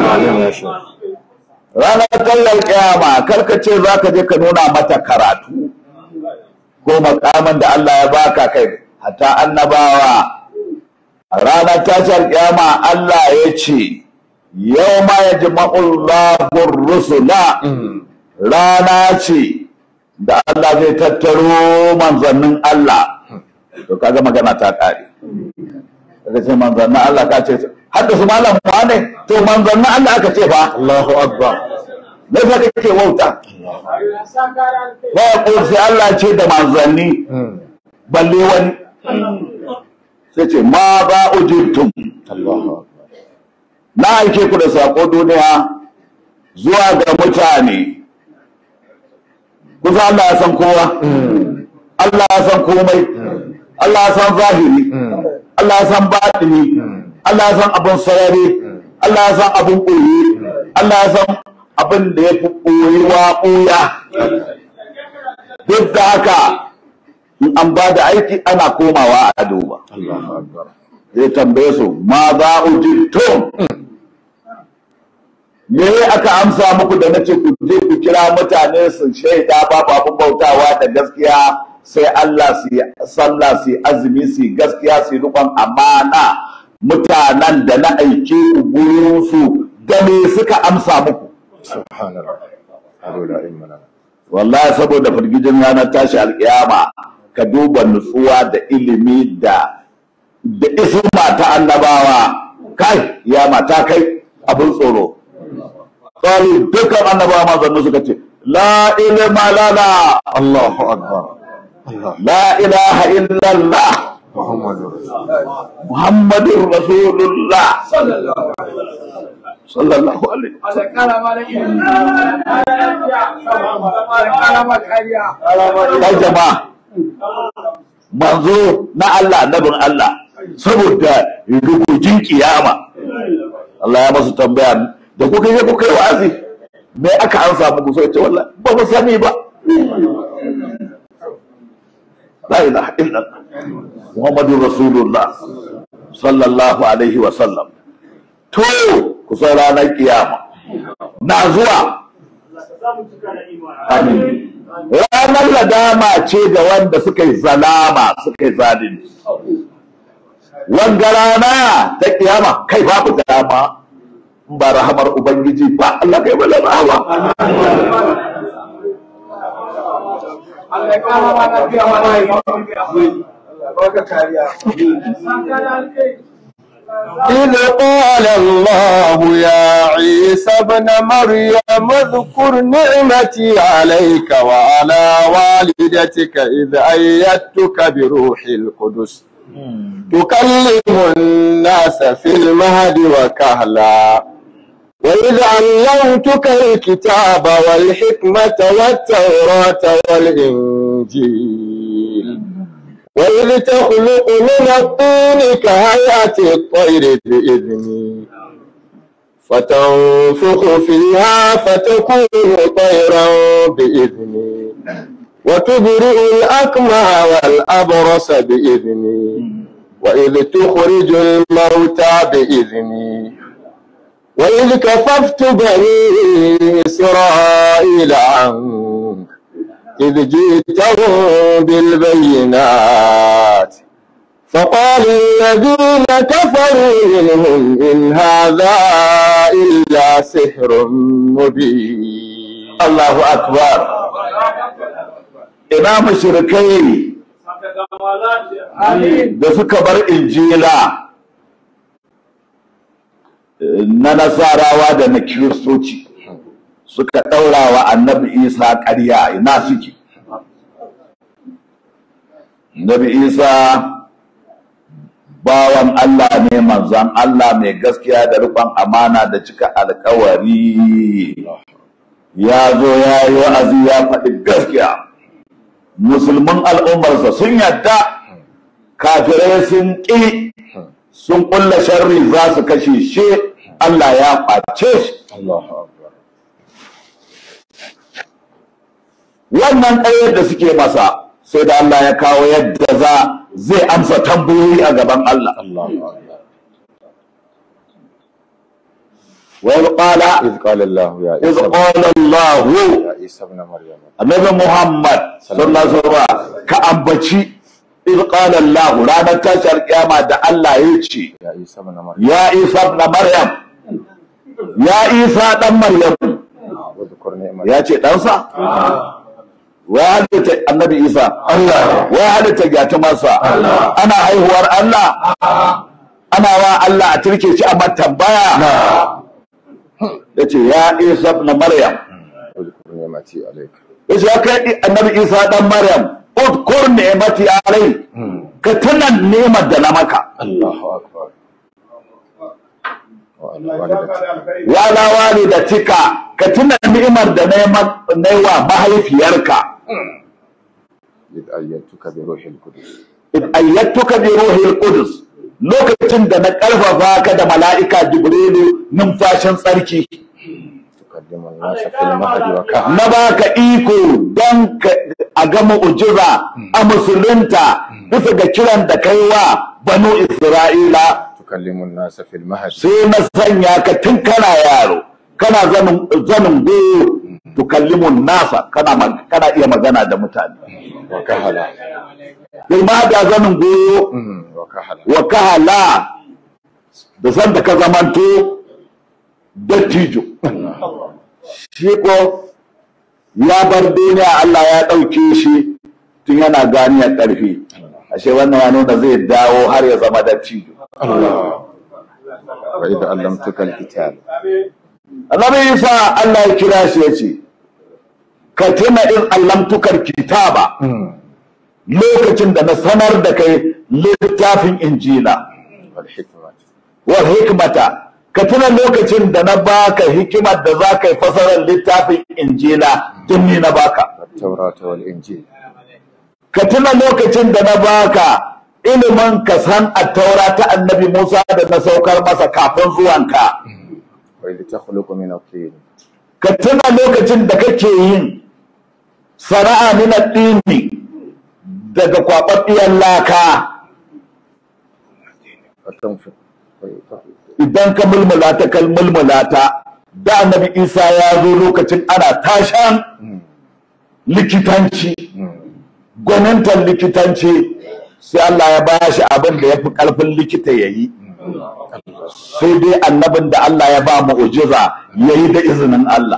Speaker 2: Ranar kallar kiyama karkace za ka je ka nuna mata karatu ko makaman da Allah ya baka kai hatta annabawa. Ranar tashar kiyama Allah ya ce yawma yajma'ullahu ar-rusula, rana ce da Allah zai tattaro manzannin Allah. To kaga magana ta kare. Kaga ce manzannin Allah ka ce hadda su malam wane to manzannin Allah aka ce fa.
Speaker 1: Allahu Akbar.
Speaker 2: Me fa kake wauta? Ba ko sai Allah ce da manzanni balle wani sai ce ma ba ujibtum.
Speaker 1: Allahu Akbar.
Speaker 2: Na aike ku da sako duniya zuwa ga mutane. Kusa Allah ya san kowa. Allah ya san komai. Allah ya san zahiri. Allah ya san batini. Allah ya san abin sarari, Allah ya san abin ɓoye, Allah ya san abin da ya fi ɓoyewa ɓoya. Duk da haka in an ba da aiki ana komawa a duba. Zai tambaye su ma za ujibtum. Me aka amsa muku da nace ku je ku kira mutane su shaida babu abin bautawa da gaskiya sai Allah, su sallah, su azumi, su gaskiya, su rikon amana. Mutanen da na aike ku gurin su da me suka amsa muku? Wallahi saboda firgijin ranar tashi alƙiyama ka duba nutsuwa da ilimi da da isma ta annabawa. Kai ya mata kai abin tsoro. Tsari dukkan annabawa mazannu suka ce la ilma lana.
Speaker 1: Allahu Akbar.
Speaker 2: La ilaha illallah Muhammadur Rasulullah sallallahu alaihi wasallam. Kai jama'a manzo na Allah, nabin Allah, saboda rugujin kiyama Allah ya masu tambaya da kuka yi kuka yi wa'azi me aka ansa muku? Sai ce wallahi ba mu sani ba. La ilaha illallah Muhammadur Rasulullah sallallahu alaihi wa sallam. To kusan ranar kiyama na zuwa ranar ladama ce da wanda suka yi zalama suka yi zalunci. Wanga rana ta kiyama kai babu dama ba rahamar Ubangiji ba, Allah kai bala rahama.
Speaker 3: إذ قال الله يا عيسى ابن مريم اذكر نعمتي عليك وعلى والدتك إذ أيدتك بروح القدس تكلم الناس في المهد وكهلا وإذ علمتك الكتاب والحكمة والتوراة والإنجيل وإذ تخلق من الطين كهيئة الطير بإذني فتنفخ فيها فتكون طيرا بإذني وتبرئ الأكمى والأبرص بإذني وإذ تخرج الموتى بإذني وإذ كففت بني إسرائيل عنك إذ جئتهم بالبينات فقال الذين كفروا منهم إن هذا إلا سحر مبين.
Speaker 2: الله أكبر. ina mushrikai da suka bar injila na nasarawa da na kiristoci suka ɗaura wa annabi isa ƙarya, ina suke? Annabi isa bawan Allah ne, manzon Allah mai gaskiya da riƙon amana da cika alƙawari. Ya zo ya yi wa'azi ya faɗi gaskiya. Musulman al'ummarsa sun yadda, kafirai sun ƙi, sun ƙulla sharri za su kashe shi, Allah ya ƙwace shi. Wannan ɗayar da suke masa sai da Allah ya kawo yadda za zai amsa tambayoyi a gaban Allah. وإذ قال
Speaker 3: إذ قال الله يا
Speaker 2: إذ قال الله
Speaker 3: يا عيسى ابن مريم
Speaker 2: النبي محمد صلى الله عليه وسلم كأنبتي إذ قال الله رانا تشار قيامة دا الله يجي
Speaker 3: يا عيسى ابن مريم
Speaker 2: يا عيسى ابن مريم يا عيسى ابن مريم
Speaker 3: واذكر نعمتي
Speaker 2: يا شيء دانسا وهذا النبي عيسى الله وهذا تجات مسا أنا هيهور الله أنا وا الله أتركي شيء أما تنبايا yace ya Isa ibn Maryam
Speaker 3: واذكر نعمتي عليك
Speaker 2: yace ya kai annabi Isa dan Maryam udkur ni'mati alayk ka tuna ni'mar da na maka.
Speaker 3: Allahu akbar.
Speaker 2: wa ala walidatika ka tuna ni'mar da na yi wa mahaifiyarka.
Speaker 3: إذ أيدتك بروح القدس
Speaker 2: إذ أيدتك بروح القدس lokacin da na ƙarfafa ka da mala'ika Jibrilu numfashin tsarki. Na baka iko don a ga mu'jiza a musulunta bisa ga kiran da kai wa banu Isra'ila. Sai na sanya ka tun kana yaro, kana zanin goyo, tukallimun nasa, kana iya magana da mutane. Ilma da zanin goyo wa kahala da san da ka zamanto dattijo. Shi ko ya bar duniya, Allah ya ɗauke shi tun yana ganiyar ƙarfi. Ashe wannan ya nuna zai dawo har ya zama dattijo.
Speaker 3: wa idh allamtuka alkitab.
Speaker 2: Annabi Isa Allah ya kira shi ya ce ka tuna in allamtukar kitaba, lokacin da na sanar da kai littafin injila wal hikmata, ka tuna lokacin da na baka hikimar da za ka yi fasarar littafin injila tun ni na baka. Ka tuna lokacin da na baka ilimin ka san attaura ta annabi Musa da na saukar masa kafin zuwanka. Ka tuna lokacin da kake yin sana'a min addini daga kwaɓaɓɓiyar laka, idan ka mulmula ta kal mulmula ta da annabi Isa ya zo lokacin ana tashan likitanci gwanintan likitanci sai Allah ya ba shi abin da ya fi ƙarfin likita ya yi sai dai annabin da Allah ya ba mu'ujiza ya yi da izinin Allah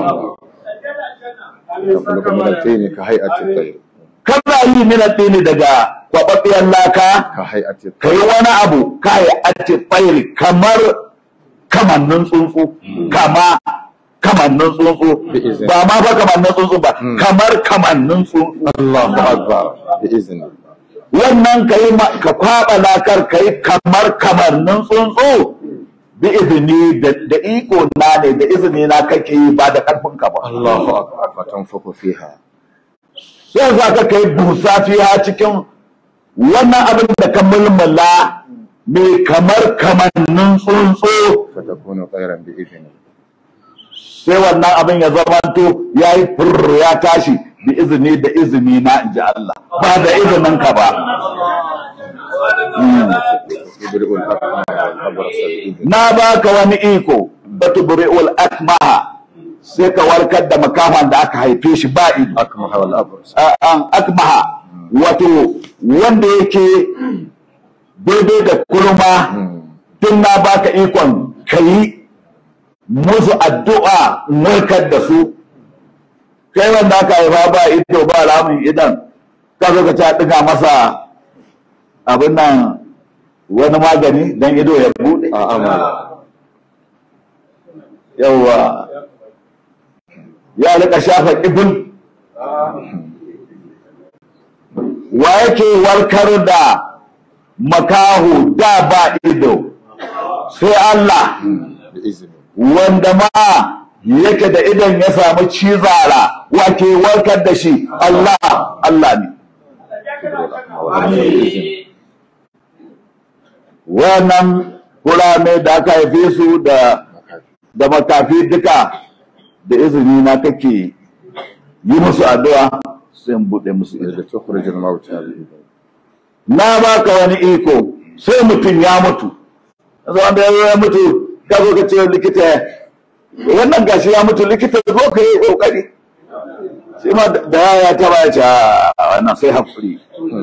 Speaker 2: kana yi mina ɗini daga kwaɓaɓɓiyar laka ka yi wani abu ka yi ake tsairi kamar kamannin tsuntsu kama kamannin tsuntsu ba ma fa kamannin tsuntsu ba kamar kamannin tsuntsu wannan ka yi ka kwaɓa lakar ka yi kamar kamannin tsuntsu bi izini da iko na ne da izini na kake yi ba da ƙarfin ka ba
Speaker 3: Allahu akbar fatanfuku fiha
Speaker 2: sai za ka kai busa fiha cikin wannan abin da ka mulmula mai kamar kamannin tsuntsu
Speaker 3: fatakunu khairan bi idni
Speaker 2: sai wannan abin ya zamanto ya yi furr ya tashi bi izini da izini na inji Allah ba da izinin ka ba na baka wani iko batubri'ul akmaha sai ka warkar da makaman da aka haife shi ba ido
Speaker 3: akmaha wal abras
Speaker 2: akmaha wato wanda yake daidai da kurma tun na baka ikon kayi musu addu'a warkar da su kai wanda aka haifa ba ido ba ramin idan ka zo ka ta diga masa abin nan wani magani don ido ya bude
Speaker 3: a amala
Speaker 2: yawa ya rika shafa ibul wa yake warkar da makahu da ba ido sai Allah
Speaker 3: bi izni
Speaker 2: wanda ma yake da idon ya samu cizara wake warkar da shi Allah Allah ne wannan kurame da aka haife su da da makafi duka da izini na kake yi musu addu'a sai in buɗe musu ido
Speaker 3: da tukhrijul mauta bi idni
Speaker 2: na baka wani iko sai mutum ya mutu yanzu wanda ya mutu ka zo ka ce likita wannan gashi ya mutu likita zo ka yi kokari sai ma da ya taba ya ce wannan sai hakuri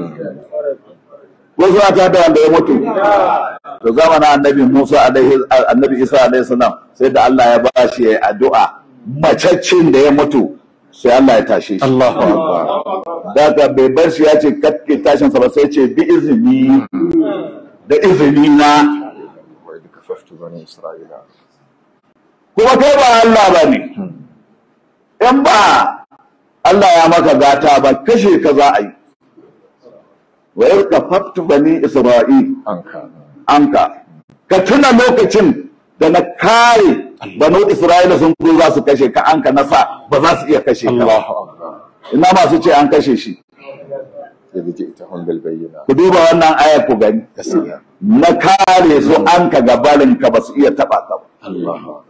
Speaker 2: ko zuwa ta da wanda ya mutu to zamanin annabi Musa alaihi annabi Isa alaihi salam sai da Allah ya ba shi yayi addu'a macaccin da ya mutu sai Allah ya tashe shi
Speaker 3: Allahu akbar
Speaker 2: daga bai bar shi ya ce katke tashin sa ba sai ce bi izini da izini na
Speaker 3: wa idh kafaftu bani isra'ila
Speaker 2: kuma kai ba Allah ba ne in ba Allah ya maka gata ba kashe ka za a yi wa idh kafaftu bani isra'il
Speaker 3: anka
Speaker 2: anka ka tuna lokacin da na kare banu Isra'ila sun zo za su kashe ka anka nasa ba za su iya kashe ka ba.
Speaker 3: Allahu akbar
Speaker 2: ina masu ce an kashe shi
Speaker 3: idh ji'tahum bil bayyinat
Speaker 2: ku duba wannan aya ku gani
Speaker 3: gaskiya
Speaker 2: na kare su anka gabarin ka ba su iya taba ka ba
Speaker 3: Allahu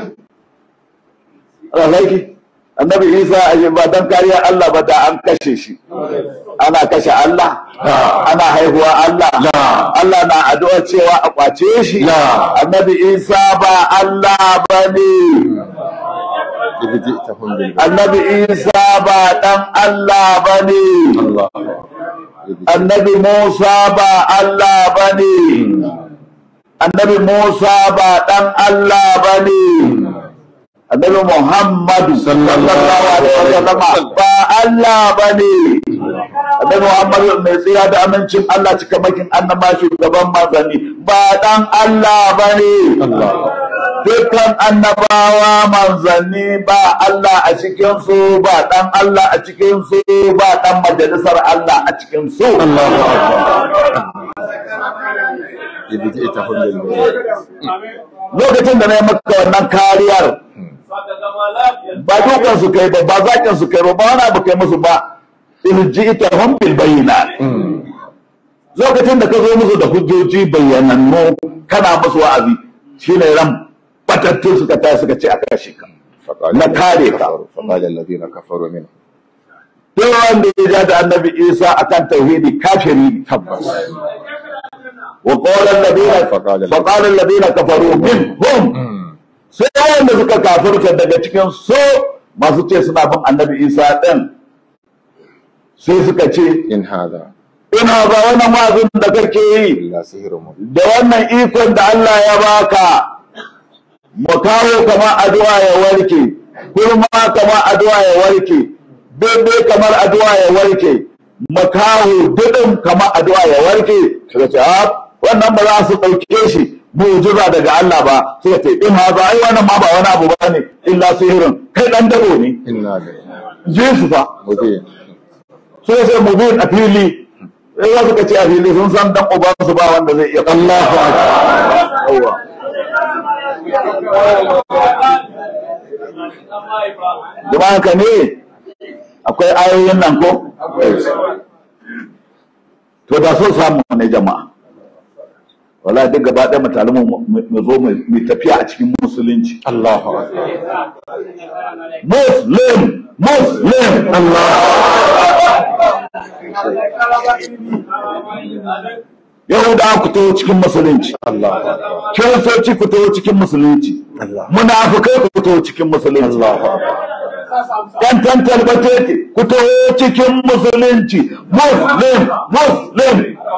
Speaker 2: Alhaiki annabi Isa a ba dan kariya Allah ba da an kashe shi ana kashe Allah ana haihuwa Allah Allah na addu'a cewa a kwace shi annabi Isa ba Allah bane
Speaker 3: idh ji'tahum bil
Speaker 2: annabi Isa ba dan Allah bane
Speaker 3: Allah
Speaker 2: annabi Musa ba Allah bane annabi Musa ba dan Allah bane annabi Muhammadu sallallahu alaihi wasallam ba Allah bane annabi Muhammadu mai tsira da amincin Allah cikamakin annaba shugaban manzanni ba dan Allah bane dukkan annabawa manzanni ba Allah a cikin su ba dan Allah a cikin su ba dan majalisar Allah a cikin su
Speaker 3: Allahu akbar idh ji'tahum bil bayyinat
Speaker 2: lokacin da na yi maka wannan kariyar ba dukan su kai ba ba zakin su kai ba ba wani abu kai musu ba irji'tahum bil bayyinat lokacin da ka zo musu da hujjoji bayyanannu kana musu wa'azi shine ran batattun suka tayi suka ce aka kashe ka na kare ka
Speaker 3: faqala alladhina kafaru minhum
Speaker 2: duk wanda ya ja da annabi Isa akan tauhidi kafiri tabbas wa qala alladhina faqala alladhina kafaru minhum sai wanda suka kafirta daga cikin so masu ce suna bin annabi Isa ɗin sai suka ce
Speaker 3: in hada
Speaker 2: ina ba wannan wazin da kake yi
Speaker 3: illa sihrun mubin.
Speaker 2: da wannan ikon da Allah ya baka mu kawo kama addu'a ya warke kurma kama addu'a ya warke bebe kamar addu'a ya warke mu kawo dudin kama addu'a ya warke suka ce a wannan ba za su ɗauke shi mu'jiza daga Allah ba suka ce in ha ba ai wannan ma ba wani abu bane illa sihirin kai dan dabo ne
Speaker 3: inna lillahi
Speaker 2: je su fa
Speaker 3: mubin.
Speaker 2: sai sai mubin a fili sai za su ce a fili sun san dan uban su ba wanda zai iya Allahu akbar jama'a ka ne akwai ayoyin nan ko to da so samu ne jama'a wala duk gaba ɗaya mutane mu zo mu tafiya a cikin musulunci
Speaker 3: Allahu akbar.
Speaker 2: muslim muslim Allah Yahudawa ku taho cikin musulunci
Speaker 3: Allahu akbar.
Speaker 2: kiristoci ku taho cikin musulunci
Speaker 3: Allah.
Speaker 2: munafukai ku taho cikin musulunci
Speaker 3: Allahu akbar.
Speaker 2: yan tantar batete ku taho cikin musulunci muslim muslim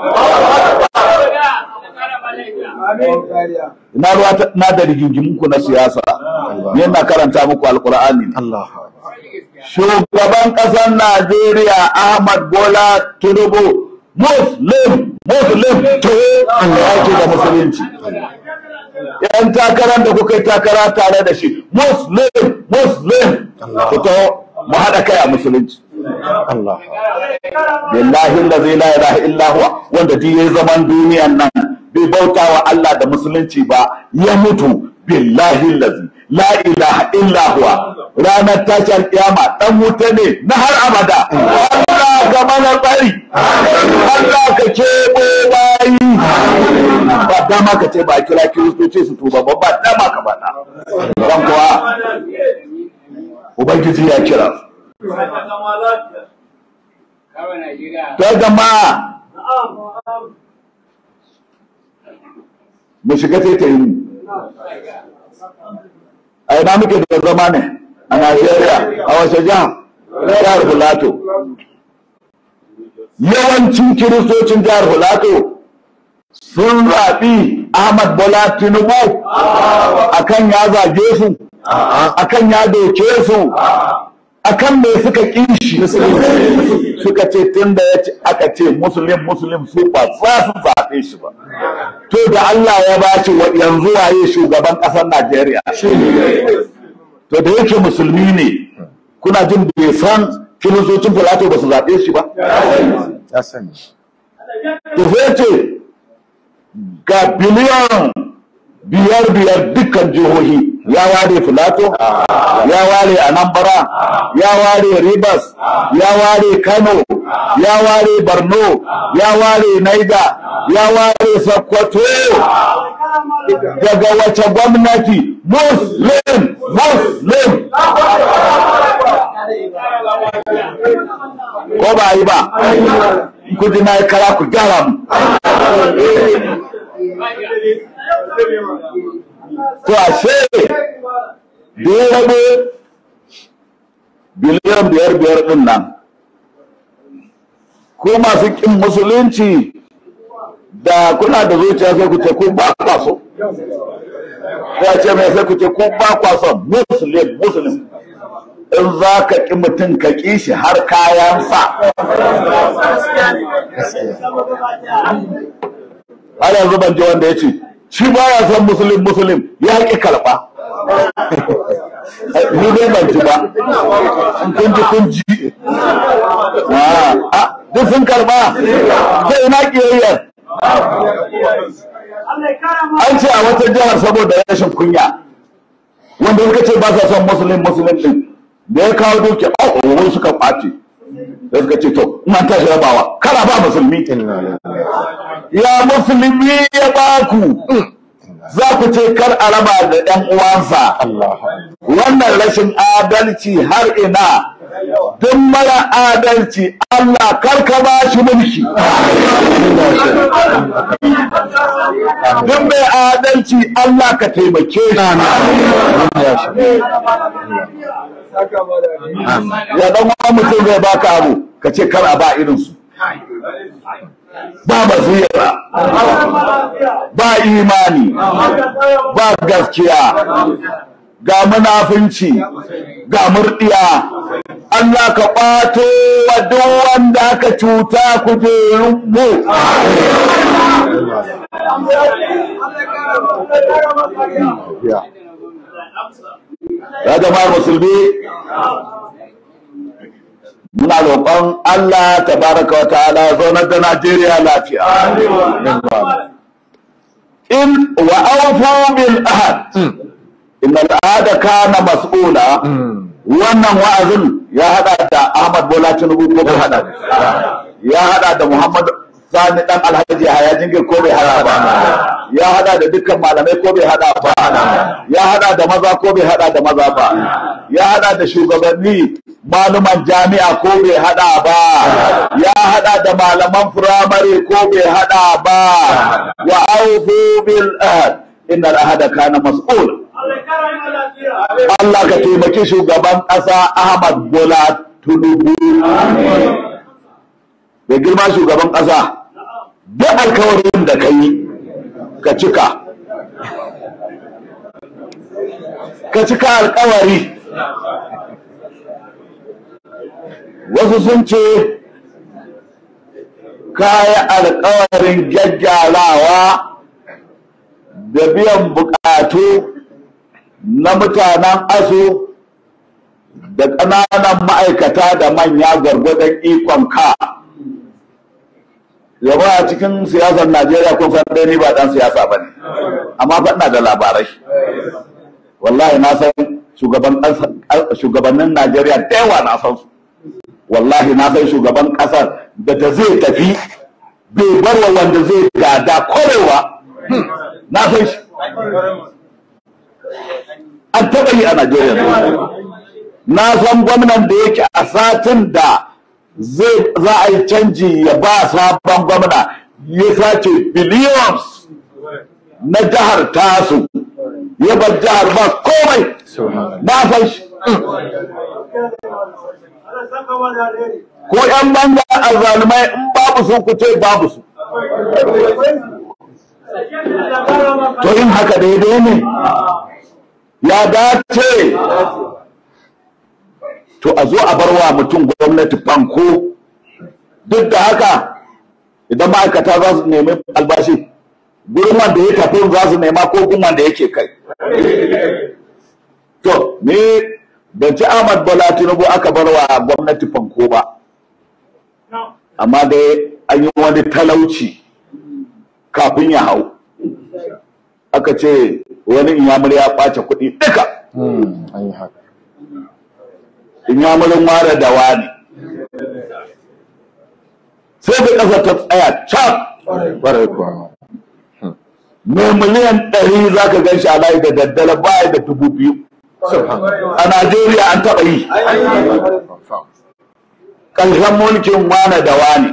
Speaker 2: ina ruwa na da rigingimin ku na siyasa yana karanta muku alqur'ani
Speaker 3: Allahu akbar.
Speaker 2: shugaban ƙasar Najeriya Ahmad Bola Tinubu muslim muslim to Allah yake da musulunci yan takarar da kuka yi takara tare da shi muslim muslim to to mu haɗa kai a musulunci
Speaker 3: Allah.
Speaker 2: billahi allazi la ilaha illa huwa wanda duk yayi zaman duniyan nan bai bauta wa Allah da musulunci ba ya mutu billahi allazi la ilaha illa huwa ranar tashar kiyama dan wuta ne na har abada Allah ga mana tsari Allah ka kebo bayi ba dama ka ce ba kira kiristoci su tuba ba ba dama ka bada dan kuwa ubangiji ya kira to jama'a mu shiga taitayin mu a ina muke da zama ne a Najeriya a wace jiha jihar Filato yawancin kiristocin jihar Filato sun zaɓi Ahmad Bola Tinubu akan ya zage su akan ya doke su akan me suka kishi suka ce tun da aka ce musulun musulun su ba za su zaɓe shi ba to da Allah ya ba shi yanzu waye shugaban ƙasar Najeriya to da yake musulmi ne kuna jin bai san kiristocin Filato ba su zaɓe shi ba
Speaker 3: Ya sani.
Speaker 2: to sai ce ga biliyan biyar biyar dukkan jihohi ya ware Filato ya ware Anambra ya ware Rivers ya ware Kano ya ware Borno ya ware Niger ya ware Sokoto daga wace gwamnati muslim muslim ko ba yi ba ku ji na kara ku gyara mu to ashe da ya rabe biliyan biyar biyar din nan ko masu kin musulunci da kuna da zuciya sai ku ce ku ba kwa so ko a ce mai sai ku ce ku ba kwa so muslim muslim in za ka ƙi mutum ka ƙi shi har kayansa har yanzu ban ji wanda ya ce shi ba ya son musulun musulun ya ƙi karɓa ni dai ban ji ba kun ji kun ji duk sun karɓa sai ina ƙiyayyar an ce a wata jihar saboda rashin kunya wanda suka ce ba sa son musulun musulun din da ya kawo dukiya a suka ɓace da suka ce to in an tashi rabawa kara ba musulmi ya musulmi ya baku za ku ce kar a raba da ɗan uwansa wannan rashin adalci har ina duk mara adalci Allah kar ka ba shi mulki duk mai adalci Allah ka taimake shi ya dan wani mutum zai baka abu ka ce kar a ba irin su ba basira ba imani ba gaskiya ga munafunci ga murdiya Allah ka ɓato wa duk wanda aka cuta kujerun mu ya jama'ar musulmi muna roƙon Allah tabaraka wa ta'ala ya zaunar da Najeriya lafiya in wa awfu bil ahad inna al ahada kana mas'ula wannan wa'azin ya hada da Ahmad Bola Tinubu ko bai hada ya hada da Muhammad Sani dan Alhaji Haya Jingir ko bai hada ba ya hada da dukkan malamai ko bai hada ba ya hada da maza ko bai hada da maza ba ya hada da shugabanni maluman jami'a ko bai hada ba ya hada da malaman firamare ko bai hada ba wa aufu bil ahd inna al ahda kana mas'ul Allah ka taimaki shugaban ƙasa Ahmad Bola Tinubu da girma shugaban ƙasa duk alkawarin da ka yi ka cika ka cika alkawari wasu sun ce kaya alkawarin gyaggyarawa da biyan bukatu na mutanen asu da ƙananan ma'aikata da manya gwargwadon ikon ka yaba a cikin siyasar Najeriya kun san dai ni ba dan siyasa bane amma fa ina da labarai wallahi na san shugaban shugabannin Najeriya da yawa na san su wallahi na san shugaban kasar da ta zai tafi bai bar wa wanda zai gada korewa na san shi an taɓa yi a Najeriya na san gwamnan da yake a satin da zai za a yi canji ya ba sabon gwamna ya sace billions na jihar tasu ya bar jihar ba komai na san shi ko yan banga a zalumai in babu su ku ce babu su to yin haka daidai ne ya dace to a zo a bar wa mutum gwamnati fanko duk da haka idan ma'aikata za su nemi albashi gurin wanda ya tafi za su nema ko gun wanda yake kai to ni ban ci Ahmad Bola Tinubu aka bar wa gwamnati fanko ba amma dai an yi wani talauci kafin ya hau aka ce wani inyamur ya ɓace kuɗi duka inyamurin mara da wani sai da ƙasa ta tsaya can mai miliyan ɗari za ka gan shi a layi da daddala baya da dubu biyu a Najeriya an taɓa yi ƙarshen mulkin wane da wani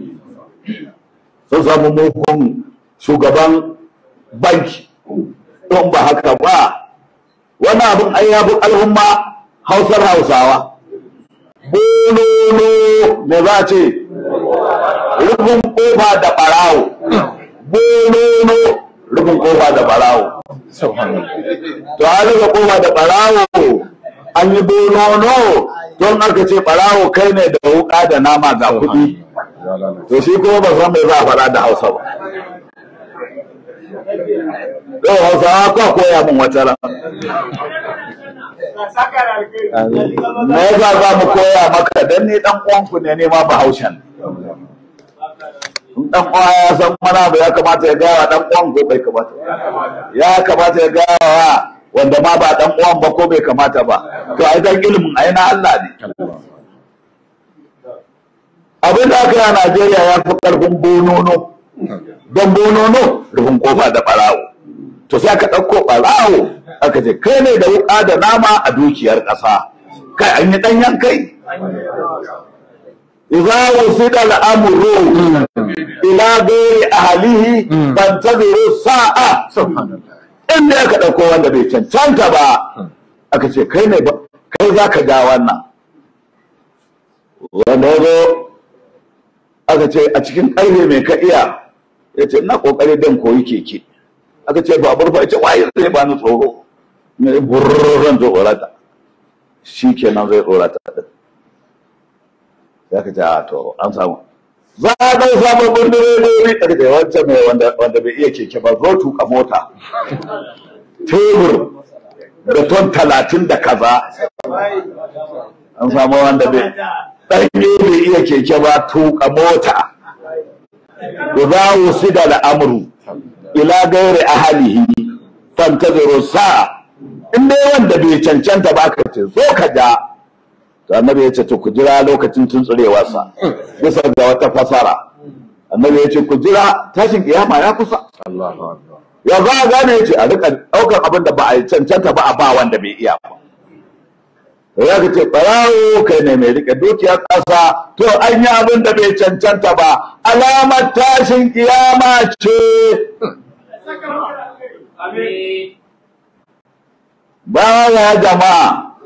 Speaker 2: sun samu mugun shugaban banki don ba haka ba wani abin ai ya fi ƙarfin ma hausar hausawa bololo me za a ce rufin kofa da ɓarawo bololo rufin kofa da ɓarawo to an rufe kofa da ɓarawo an yi bololo don aka ce ɓarawo kai ne da wuƙa da nama ga kuɗi to shi kuma ba san mai za a fara da hausa ba yau hausawa kwa koya min wata ran me yasa za mu koya maka dan ni dan uwanku ne ne ma bahaushen in dan uwa ya san mana ba ya kamata ya gawa dan uwan ko bai kamata ya kamata ya gawa wanda ma ba dan uwan ba ko bai kamata ba to ai dan ilimin ai na Allah ne abin da aka yi a Najeriya ya fi karfin bonono don bonono rufin kofa da barawo to sai aka ɗauko barawo aka ce kai ne da wuƙa da nama a dukiyar ƙasa kai an yi ɗanyen kai idza wusida al-amru ila ghairi ahlihi fantadhiru sa'a.
Speaker 3: Subhanallah.
Speaker 2: Inda aka dauko wanda bai cancanta ba aka ce kai ne ba kai zaka ga wannan wanda zo aka ce a cikin ƙarfe mai ka iya ya ce ina ƙoƙari don koyi keke aka ce babur fa ya ce waye zai bani tsoro mai burran zo tsorata shi kenan zai tsorata din ya ka ce a to an samu za a ɗau samun birnin aka ce wancan mai wanda bai iya keke ba zo tuka mota tebur da ton talatin da kaza an samu wanda bai ɗanye bai iya keke ba tuka mota da za wusi da al'amuru ila gairi ahalihi fantaziru sa'a in dai wanda bai cancanta ba ka ce zo ka ja to annabi ya ce to ku jira lokacin tuntsurewarsa bisa ga wata fasara annabi ya ce ku jira tashin kiyama ya kusa
Speaker 3: Allahu akbar.
Speaker 2: ya za a gane ya ce a rika ɗaukar abin da ba a cancanta ba a ba wanda bai iya ba ya ka ce ɓarawo kai ne mai rike dukiyar ƙasa to an yi abin da bai cancanta ba alamar tashin kiyama ce ba ya jama'a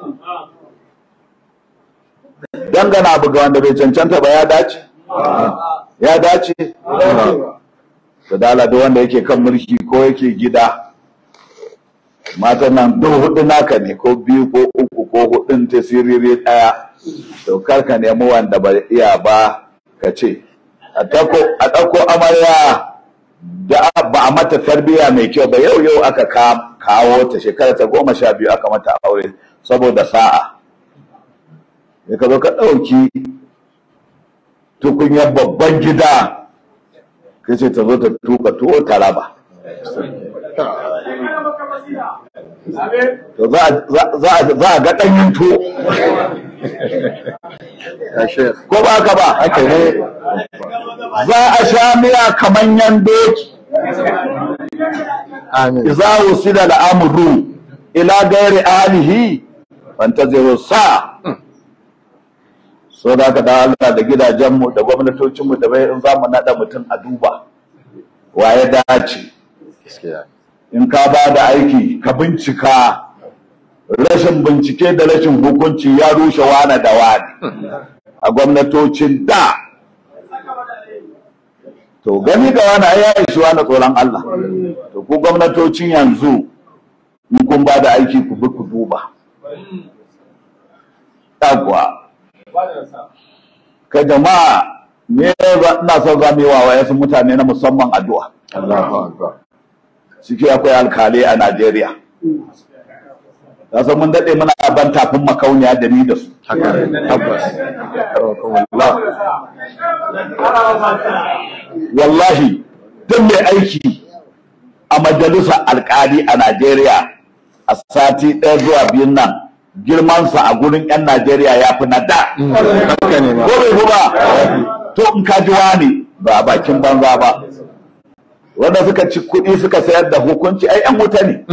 Speaker 2: dangana abu ga wanda bai cancanta ba ya dace ya dace da dala da wanda yake kan mulki ko yake gida matan nan duk hudu naka ne ko biyu ko uku ko hudun ta siriri daya to kar ka nemi wanda ba iya ba ka ce a ɗauko amarya da ba a mata tarbiyya mai kyau ba yau yau aka kawo ta shekara ta goma sha biyu aka mata aure saboda sa'a ya ka zo ka ɗauki tukunyar babban gida ka ce ta zo ta tuka tuwo ta raba to za a ga ɗanyen tuwo ko ba ka ba
Speaker 3: Haka ne.
Speaker 2: za a sha miya kaman doki
Speaker 3: Amin.
Speaker 2: iza wusida al'amru ila gairi alihi fantaziru sa so da ka da Allah da gidajenmu da gwamnatocinmu da bai in za mu naɗa mutum a duba wa ya dace
Speaker 3: Gaskiya.
Speaker 2: in ka ba da aiki ka bincika rashin bincike da rashin hukunci ya rushe wane da wane a gwamnatocin da to gani ga wani ya yi shi wani tsoron Allah to ku gwamnatocin yanzu in kun ba da aiki ku bi ku duba ɗagwa ka jama'a ne ina son za mu yi wa wayansu mutane na musamman addu'a
Speaker 3: Allahu akbar.
Speaker 2: ciki akwai alkalai a Najeriya ka san mun daɗe muna ban tafin makauniya da ni da su
Speaker 3: Haka ne. Tabbas.
Speaker 2: wallahi duk mai aiki a majalisar alkali a Najeriya a sati ɗaya zuwa biyun nan girmansa a gurin 'yan Najeriya ya fi na da.
Speaker 3: Haka ne ma.
Speaker 2: Ko bai fi ba? To in ka ji wani ba a bakin banza ba. Wanda suka ci kuɗi suka sayar da hukunci ai 'yan wuta ne.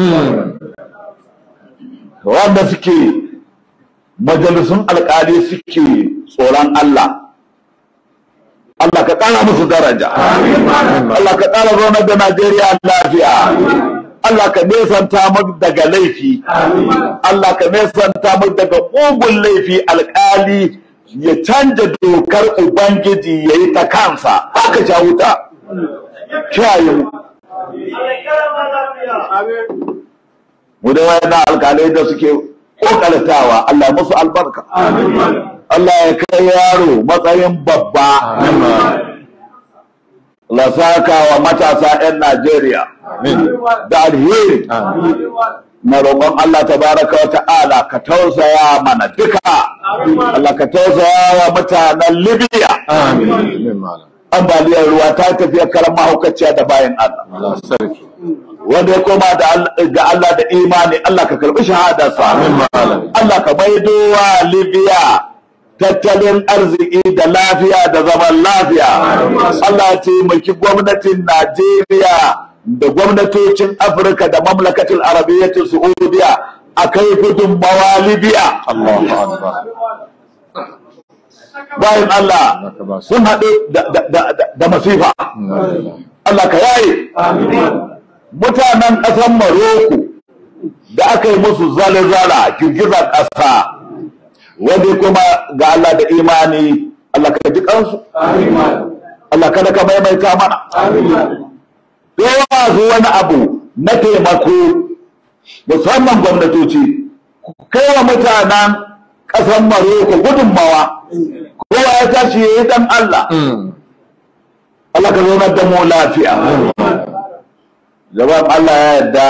Speaker 2: Wanda suke majalisun alkali suke tsoron Allah. Allah ka ƙara musu daraja. Allah ka ƙara zaunar da Najeriya lafiya. Allah ka nesanta mu daga laifi. Allah ka nesanta mu daga mugun laifi alƙali ya canja dokar Ubangiji ya yi ta kansa. Haka ja wuta. Kiyaye mu. Mu da wayannan alƙalai da suke ƙoƙartawa Allah musu albarka. Allah ya kai yaro matsayin babba. Allah saka wa matasa 'yan Najeriya da alheri. Na roƙon Allah tabaraka wa ta'ala ka tausaya mana duka. Allah ka tausaya wa mutanen Libya. Ambaliyar ruwa ta tafiya karan mahaukaciya da bayan Allah. Wanda ya koma ga Allah da imani Allah ka karɓi shahadarsa. Allah ka maido wa Libya tattalin arziki da lafiya da zaman lafiya. Allah ya taimaki gwamnatin Najeriya da gwamnatocin Afirka da mamlakatul Arabiyyatul Saudiya a kai gudunmawa Libya. bayan Allah sun haɗu da masifa. Allah ka yaye mutanen ƙasar Maroko da aka yi musu zalzala girgizar ƙasa, wanda kuma ga Allah da imani, Allah ka ji kansu, Allah kada ka maimaita mana. Yawa su wani abu na taimako, musamman gwamnatoci, kai wa mutanen ƙasar Maroko gudunmawa, kowa ya tashi ya yi dan Allah. Allah ka zaunar da mu lafiya. Jawab Allah ya yarda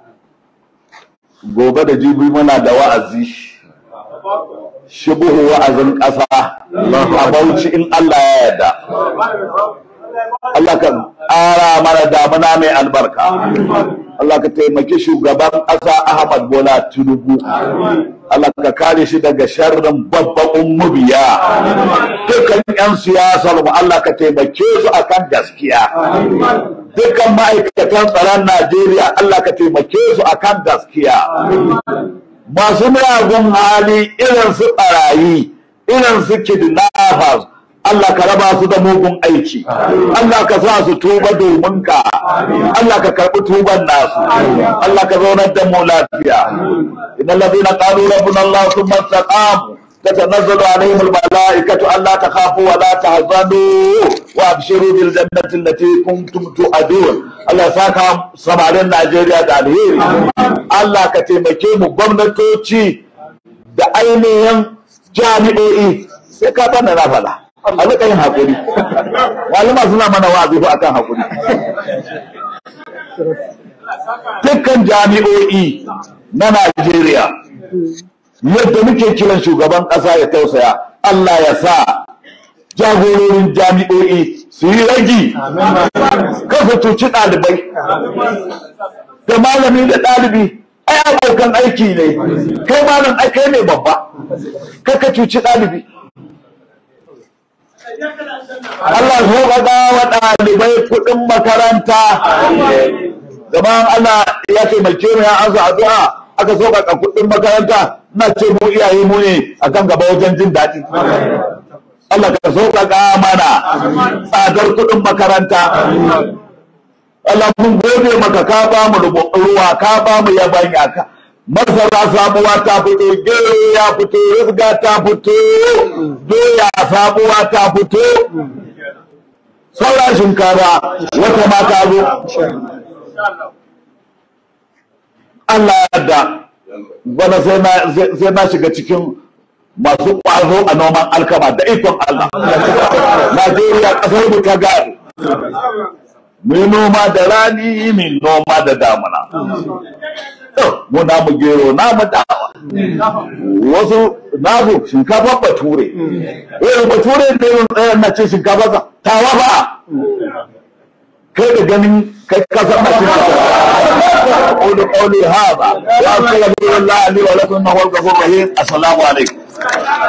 Speaker 2: gobe da jibi muna da wa'azi, shubuhu wa'azin ƙasa a Bauchi in Allah ya yarda. Allah ka ƙara mana damuna mai albarka. Allah ka taimaki shugaban ƙasa Ahmad Bola Tinubu. Allah ka kare shi daga sharrin babban mubiya. Dukkan 'yan siyasar mu Allah ka taimake su akan gaskiya. Dukkan ma'aikatan tsaron Najeriya Allah ka taimake su akan gaskiya. Masu miyagun hali irin su ɓarayi, irin su kidnappers, Allah ka raba su da mugun aiki. Allah ka sa su tuba domin ka. Allah ka karɓi tuban nasu. Allah ka zaunar da mu lafiya. Innal ladina qalu rabbuna Allah thumma istaqamu tatanazzalu alaihim almalaikatu alla takhafu wa la tahzanu wa abshiru bil jannati allati kuntum tu'adun. Allah saka samarin Najeriya da alheri. Allah ka taimake mu gwamnatoci da ainihin jami'o'i, sai ka bana na faɗa. A rika yin haƙuri. Malama suna mana wa'azi ko akan haƙuri. Dukkan jami'o'i na Najeriya, yadda muke kiran shugaban ƙasa ya tausaya, Allah ya sa jagororin jami'o'i su yi ragi, kafa cuci ɗalibai. Da malami da ɗalibi, ai abokan aiki ne, kai malam ai kai ne babba, kaka cuci ɗalibi. Allah so ga wa ɗalibai kuɗin makaranta. Zaman Allah ya taimake mu ya ansa addu'a, aka so ga kuɗin makaranta, na ce mu iyaye mu ne akan gaba wajen jin daɗi. Allah ka so ga mana tsadar kuɗin makaranta. Allah mun gode maka, ka ba mu ruwa, ka ba mu yabanya ka. Masara sabuwa ta fito, gero ya fito, rizga ta fito, doya sabuwa ta fito, sauran shinkafa wata ma ta zo. Allah ya yarda bana sai na shiga cikin masu ƙwazo a noman alkama da ikon Allah. Najeriya ƙasar mu ta gado. Mu noma da rani, mu noma da damuna. Mu namu gero, namu dawa, wasu namu shinkafa bature. Eh bature ne tsayar na ce shinkafa ka tawa ba. Kai da ganin kai kasar na cin shinkafa. Ƙauli ƙauli ha ba. Ya kula bi Allah ali wa lakum na wal ghafur rahim. Assalamu alaikum.